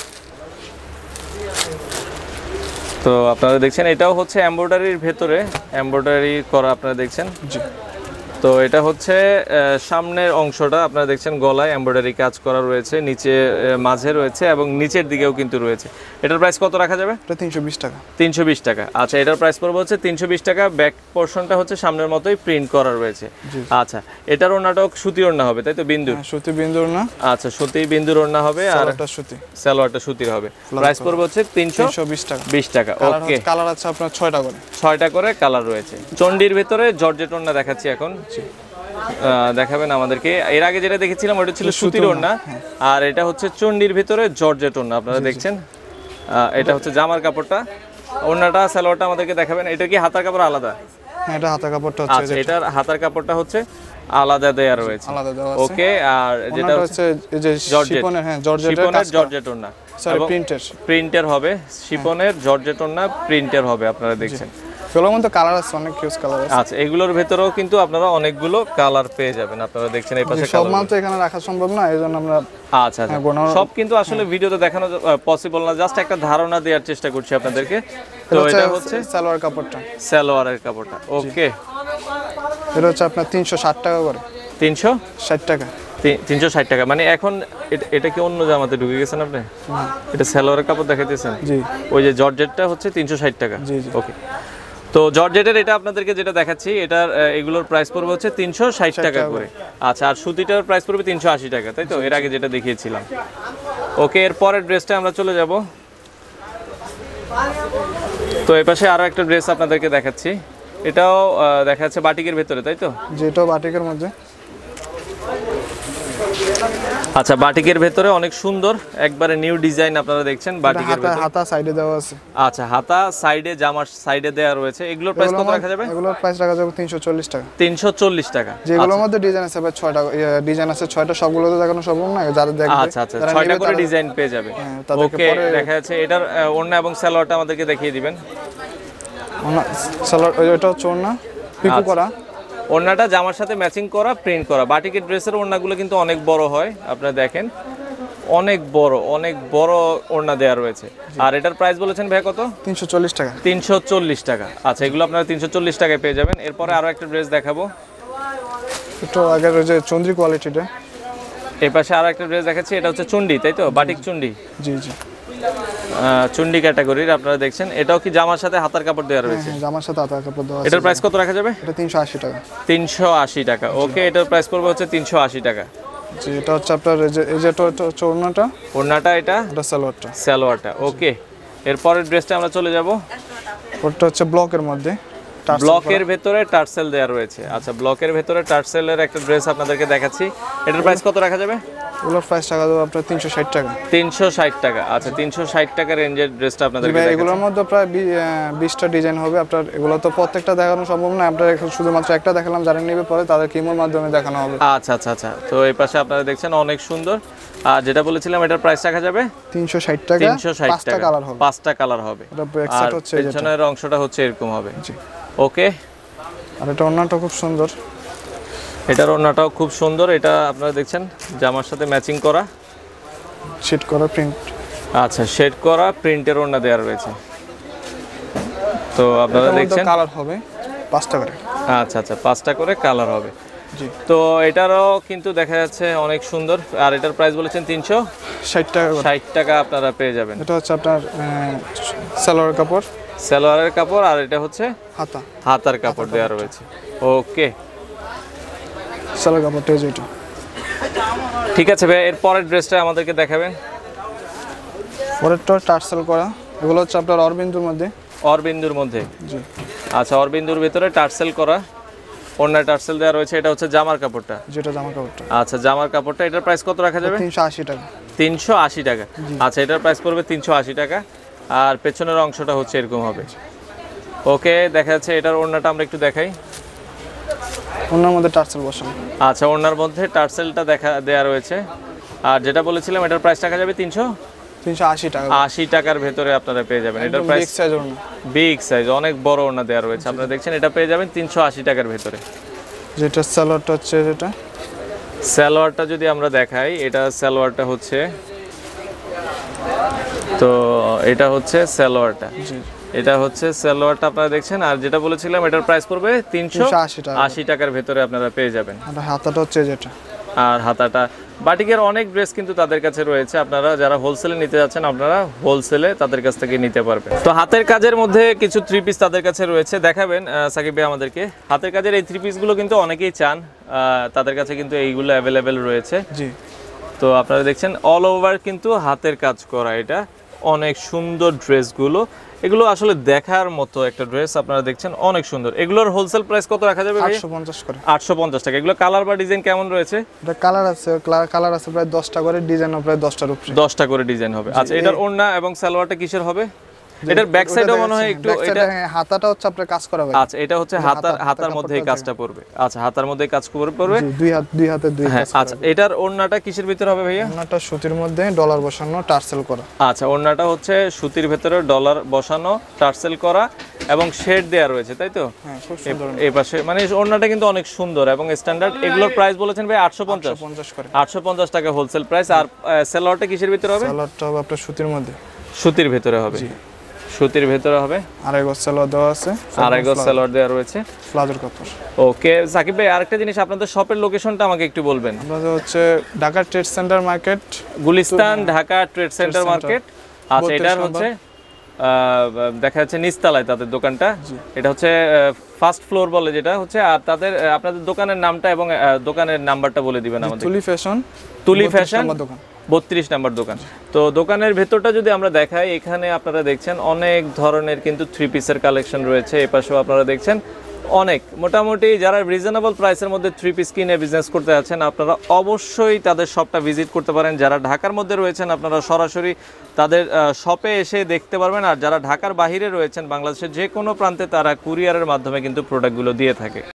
তো আপনারা দেখছেন এটাও হচ্ছে এমব্রয়ডারির ভেতরে এমব্রয়ডারি করা, আপনারা দেখছেন। জি। তো এটা হচ্ছে সামনের অংশটা, আপনারা দেখছেন গলায় এমব্রয়ডারি কাজ করা রয়েছে, নিচে মাঝে রয়েছে এবং নিচের দিকেও কিন্তু রয়েছে। এটার প্রাইস কত রাখা যাবে? এটা তিনশো বিশ টাকা। তিনশো বিশ টাকা। আচ্ছা, এটার প্রাইস পড়বে হচ্ছে তিনশো বিশ টাকা। ব্যাক পোর্শনটা হচ্ছে সামনের মতোই প্রিন্ট করা রয়েছে। আচ্ছা, এটার ওড়নাটাও সুতি ওড়না হবে, তাই তো? বিন্দু সুতি বিন্দু ওড়না। আচ্ছা, সুতি বিন্দুর ওড়না হবে, আর এটা সুতি, সালোয়ারটা সুতির হবে। প্রাইস পড়বে হচ্ছে তিনশো বিশ টাকা। বিশ টাকা। ওকে, কালার আছে আপনার ছয়টা করে, ছয়টা করে কালার রয়েছে। চন্ডির ভেতরে জর্জেট ওড়না দেখাচ্ছি এখন, দেখাবেন আমাদেরকে। এর আগে যেটা দেখেছিলাম ওটা ছিল সুতির ওড়না, আর এটা হচ্ছে চন্ডির ভিতরে জর্জেট ওড়না, আপনারা দেখছেন। এটা হচ্ছে জামার কাপড়টা, ওড়নাটা সালোয়ারটা আমাদেরকে দেখাবেন। এটা কি হাতার কাপড় আলাদা? হ্যাঁ, এটা হাতার কাপড়টা হচ্ছে, আচ্ছা, এটার হাতার কাপড়টা হচ্ছে আলাদা দেয়া রয়েছে, আলাদা দেওয়া আছে। ওকে, আর যেটা হচ্ছে এই যে শিপনের, হ্যাঁ জর্জেটের কাজ, জর্জেট ওড়না, সরি প্রিন্টের, প্রিন্টের হবে, শিপনের জর্জেট ওড়না প্রিন্টের হবে, আপনারা দেখছেন। এগুলোর মধ্যে কালার আছে, অনেক কিউজ কালার আছে। আচ্ছা, এগুলোর ভেতরেও কিন্তু আপনারা অনেকগুলো কালার পেয়ে যাবেন, আপনারা দেখছেন। এই পাশে সব মাল তো এখানে রাখা সম্ভব না, এইজন্য আমরা আচ্ছা আচ্ছা সব কিন্তু আসলে ভিডিওতে দেখানো পসিবল না, জাস্ট একটা ধারণা দেওয়ার চেষ্টা করছি আপনাদেরকে। তো এটা হচ্ছে সালোয়ার কাপড়টা, সালোয়ারের কাপড়টা। ওকে, এটা হচ্ছে আপনার তিনশো ষাট টাকা করে। তিনশো ষাট টাকা। তিনশো ষাট টাকা, মানে এখন এটা কি অন্য জামাতে ঢুকে গেছেন আপনি? এটা সালোয়ারের কাপড় দেখাইতেছেন? জি। ওই যে জর্জেটটা হচ্ছে তিনশো ষাট টাকা। জি জি। ওকে, তো জর্জেটের এটা আপনাদেরকে যেটা দেখাচ্ছি, এটার এগুলোর প্রাইস পড়বে হচ্ছে তিনশো ষাট টাকা করে। আচ্ছা, আর সুতিটার প্রাইস পড়বে তিনশো আশি টাকা, তাই তো? এর আগে যেটা দেখিয়েছিলাম। ওকে, এর পরের ড্রেসটা আমরা চলে যাব। তো এই পাশে আরো একটা ড্রেস আপনাদেরকে দেখাচ্ছি, এটাও দেখা যাচ্ছে বাটিকের ভেতরে, তাই তো? যেটাও বাটিকের মধ্যে। আচ্ছা, বাটিকের ভেতরে অনেক সুন্দর একবারে নিউ ডিজাইন, আপনারা দেখছেন। বাটিকের ভেতরে হাতা সাইডে দেওয়া আছে। আচ্ছা, হাতা সাইডে, জামার সাইডে দেওয়া রয়েছে। এগুলোর প্রাইস কত রাখা যাবে? এগুলোর প্রাইস রাখা যাবে তিনশো চল্লিশ টাকা। তিনশো চল্লিশ টাকা। যেগুলোর মধ্যে ডিজাইন আছে ভাই ছয়টা ডিজাইন আছে, ছয়টা সবগুলো তো দেখানো সম্ভব না, যারা দেখবে। আচ্ছা আচ্ছা, ছয়টা করে ডিজাইন পেয়ে যাবে। ওকে, দেখা যাচ্ছে এটার ওড়না এবং সালোয়ারটা আমাদেরকে দেখিয়ে দিবেন। ওড়না সালোয়ার, এটা হচ্ছে ওড়না পিকো করা, ওড়নাটা জামার সাথে ম্যাচিং করা, প্রিন্ট করা। বাটিকের ড্রেসের ওড়নাগুলো কিন্তু অনেক বড় হয়, আপনারা দেখেন অনেক বড়, অনেক বড় ওড়না দেওয়া রয়েছে। আর এটার প্রাইস বলেছেন ভাই কত? তিনশো চল্লিশ টাকা। তিনশো চল্লিশ টাকা। আচ্ছা, এগুলো আপনারা তিনশো চল্লিশ টাকায় পেয়ে যাবেন। এরপরে আরো একটা ড্রেস দেখাবো, একটু আগের ওই যে চন্দ্রি কোয়ালিটিটা। এই পাশে আরো একটা ড্রেস দেখাচ্ছি, এটা হচ্ছে চুন্ডি, তাই তো? বাটিক চুন্ডি। জি জি, চুন্ডি ক্যাটাগরির আপনারা দেখছেন। এটাও কি জামার সাথে হাতার কাপড় দেওয়া রয়েছে? হ্যাঁ, জামার সাথে হাতার কাপড় দেওয়া আছে। এটার প্রাইস কত রাখা যাবে? এটা তিনশো আশি টাকা। তিনশো আশি টাকা। ওকে, এটার প্রাইস পড়বে হচ্ছে তিনশো আশি টাকা। জি, এটা হচ্ছে আপনার এই যে এই যে ওড়নাটা, ওড়নাটা, এটা এটা সালোয়ারটা। সালোয়ারটা। ওকে, এরপরের ড্রেসটা আমরা চলে যাব। ওটা হচ্ছে ব্লকের মধ্যে, ব্লকের ভেতরে টার্সেল দেওয়া রয়েছে। আচ্ছা, ব্লকের ভেতরে টার্সেলের একটা ড্রেস আপনাদেরকে দেখাচ্ছি। এটার প্রাইস কত রাখা যাবে? এগুলোর প্রাইস টাকা দেবো আপনার তিনশো ষাট টাকা। তিনশো ষাট টাকা। আচ্ছা, তিনশো ষাট টাকা রেঞ্জের ড্রেসটা আপনাদেরকে দেখাচ্ছি। এগুলোর মধ্যে প্রায় বিশটা ডিজাইন হবে আপনার। এগুলো তো প্রত্যেকটা দেখানো সম্ভব না, আপনার শুধুমাত্র একটা দেখালাম, যারা নেবে পরে তাদের কিমোর মাধ্যমে দেখানো হবে। আচ্ছা আচ্ছা আচ্ছা, তো এই পাশে আপনারা দেখছেন অনেক সুন্দর। আর যেটা বলেছিলাম, এটার প্রাইস রাখা যাবে তিনশো ষাট টাকা। তিনশো ষাট পাঁচটা টাকা, কালার হবে। পাঁচটা কালার হবে। এটা ব্যাক সাইড হচ্ছে, এটা পেছনের অংশটা হচ্ছে এরকম হবে। জি, ওকে। আর এটা ওড়নাটা খুব সুন্দর, এটার ওড়নাটাও খুব সুন্দর। এটা আপনারা দেখছেন জামার সাথে ম্যাচিং করা, শেড করা প্রিন্ট। আচ্ছা, শেড করা প্রিন্টের ওড়না দেওয়া রয়েছে। তো আপনারা দেখছেন কালার হবে পাঁচটা করে। আচ্ছা আচ্ছা, পাঁচটা করে কালার হবে। জি, তো এটারও কিন্তু দেখা যাচ্ছে অনেক সুন্দর। আর এটার প্রাইস বলেছেন তিনশো ষাট টাকা করে। ষাট টাকা আপনারা পেয়ে যাবেন। এটা হচ্ছে আপনার সালোয়ার কাপড়, সালোয়ারের কাপড়, আর এটা হচ্ছে হাতা, হাতার কাপড় দেওয়া রয়েছে। ওকে, সালোয়ার কাপড়টা এই যে এটা। ঠিক আছে ভাই, এর পরের ড্রেসটা আমাদেরকে দেখাবেন। পরেরটা টার্সেল করা, এগুলো হচ্ছে আপনার অরবিন্দুর মধ্যে। অরবিন্দুর মধ্যে? জি। আচ্ছা, অরবিন্দুর ভিতরে টার্সেল করা, ওড়না টার্সেল দেওয়া রয়েছে। এটা হচ্ছে জামার কাপড়টা? যেটা জামার কাপড়টা। আচ্ছা, জামার কাপড়টা। এটার প্রাইস কত রাখা যাবে? তিনশো আশি টাকা। তিনশো আশি টাকা। আচ্ছা, এটার প্রাইস পড়বে তিনশো আশি টাকা। আর পেছনের অংশটা হচ্ছে এরকম হবে। ওকে, দেখা যাচ্ছে এটার ওড়নাটা আমরা একটু দেখাই। ওড়নার মধ্যে টার্সেল বসানো। আচ্ছা, ওড়নার মধ্যে টার্সেলটা দেখা দেওয়া রয়েছে। আর যেটা বলেছিলাম, এটার প্রাইস টাকা যাবে তিনশো তিনশো আশি টাকা। আশি টাকার ভেতরে আপনারা পেয়ে যাবেন। এটার প্রাইস বিগ সাইজ ওড়না, বিগ সাইজ, অনেক বড় ওড়না দেওয়া রয়েছে। আপনারা দেখছেন, এটা পেয়ে যাবেন তিনশো আশি টাকার ভেতরে। যেটা সালোয়ারটা হচ্ছে যেটা, সালোয়ারটা যদি আমরা দেখাই, এটা সালোয়ারটা হচ্ছে, তো এটা হচ্ছে সালোয়ারটা। জি, এটা হচ্ছে সালোয়ারটা আপনারা দেখছেন। আর যেটা বলেছিলাম, এটার প্রাইস পড়বে তিনশো আশি টাকা। আশি টাকার ভেতরে আপনারা পেয়ে যাবেন। আর হাতাটা হচ্ছে যেটা, আর হাতাটা, বাটিকের অনেক ড্রেস কিন্তু তাদের কাছে রয়েছে। আপনারা যারা হোলসেলে নিতে যাচ্ছেন, আপনারা হোলসেলে তাদের কাছ থেকে নিতে পারবেন। তো হাতের কাজের মধ্যে কিছু থ্রি পিস তাদের কাছে রয়েছে, দেখাবেন সাকিব ভাই আমাদেরকে। হাতের কাজের এই থ্রি পিসগুলো কিন্তু অনেকেই চান, তাদের কাছে কিন্তু এইগুলো অ্যাভেলেবেল রয়েছে। জি, তো আপনারা দেখছেন অল ওভার কিন্তু হাতের কাজ করা, এটা অনেক সুন্দর ড্রেসগুলো। এগুলো আসলে দেখার মতো একটা ড্রেস। আপনারা দেখছেন অনেক সুন্দর। এগুলোর হোলসেল প্রাইস কত রাখা যাবে ভাই? আটশো পঞ্চাশ করে। আটশো পঞ্চাশ টাকা। এগুলো কালার বা ডিজাইন কেমন রয়েছে? এটা কালার আছে, কালার আছে প্রায় দশটা করে, ডিজাইনও প্রায় দশটার উপরে। দশটা করে ডিজাইন হবে। আচ্ছা, এটার ওড়না এবং সালোয়ারটা কিসের হবে? এটার ব্যাক সাইডও মনে হয় একটু, এটা হাতাটা হচ্ছে আপনার কাজ করা হবে। আচ্ছা, এটা হচ্ছে হাতার হাতার মধ্যে এই কাজটা পড়বে। আচ্ছা, হাতার মধ্যে কাজ পড়বে। দুই হাত, দুই হাতে দুই কাজ। আচ্ছা, এটার ওড়নাটা কিসের ভিতর হবে ভাইয়া? ওড়নাটা সুতির মধ্যে ডলার বসানো, টার্সেল করা। আচ্ছা, ওড়নাটা হচ্ছে সুতির ভিতরে ডলার বসানো, টার্সেল করা এবং শেড দেয়া রয়েছে, তাই তো? হ্যাঁ, খুব সুন্দর। এই পাশে মানে ওড়নাটা কিন্তু অনেক সুন্দর এবং স্ট্যান্ডার্ড। এগুলোর প্রাইস বলেছেন ভাই আটশো পঞ্চাশ করে। আটশো পঞ্চাশ টাকা হোলসেল প্রাইস। আর সালোয়ারটা কিসের ভিতরে হবে? সালোয়ারটা হবে আপনার সুতির মধ্যে। সুতির ভিতরে হবে। সুতির ভিতরে হবে। আড়াই গজ সালোয়ার দেওয়া আছে, আড়াই গজ সালোয়ার দেওয়া রয়েছে, প্লাজোর কাপড়। ওকে সাকিব ভাই, আরেকটা জিনিস, আপনাদের শপের লোকেশনটা আমাকে একটু বলবেন। আমাদের হচ্ছে Dhaka trade centre market, Gulistan Dhaka trade centre market. আচ্ছা, এটার হচ্ছে দেখা যাচ্ছে নিচতলায় তাদের দোকানটা। এটা হচ্ছে ফার্স্ট ফ্লোর বলে যেটা হচ্ছে। আর তাদের আপনাদের দোকানের নামটা এবং দোকানের নাম্বারটা বলে দিবেন আমাদের। তুলি ফ্যাশন, তুলি ফ্যাশন দোকান, বত্রিশ নাম্বার দোকান। তো দোকানের ভেতরটা যদি আমরা দেখাই, এখানে আপনারা দেখছেন অনেক ধরনের কিন্তু থ্রি পিসের কালেকশন রয়েছে। এই পাশেও আপনারা দেখছেন অনেক, মোটামুটি যারা রিজনেবল প্রাইসের মধ্যে থ্রি পিস কিনে বিজনেস করতে যাচ্ছেন, আপনারা অবশ্যই তাদের শপটা ভিজিট করতে পারেন। যারা ঢাকার মধ্যে রয়েছেন, আপনারা সরাসরি তাদের শপে এসে দেখতে পারবেন। আর যারা ঢাকার বাইরে রয়েছেন, বাংলাদেশের যে কোনো প্রান্তে, তারা কুরিয়ারের মাধ্যমে কিন্তু প্রোডাক্টগুলো দিয়ে থাকে।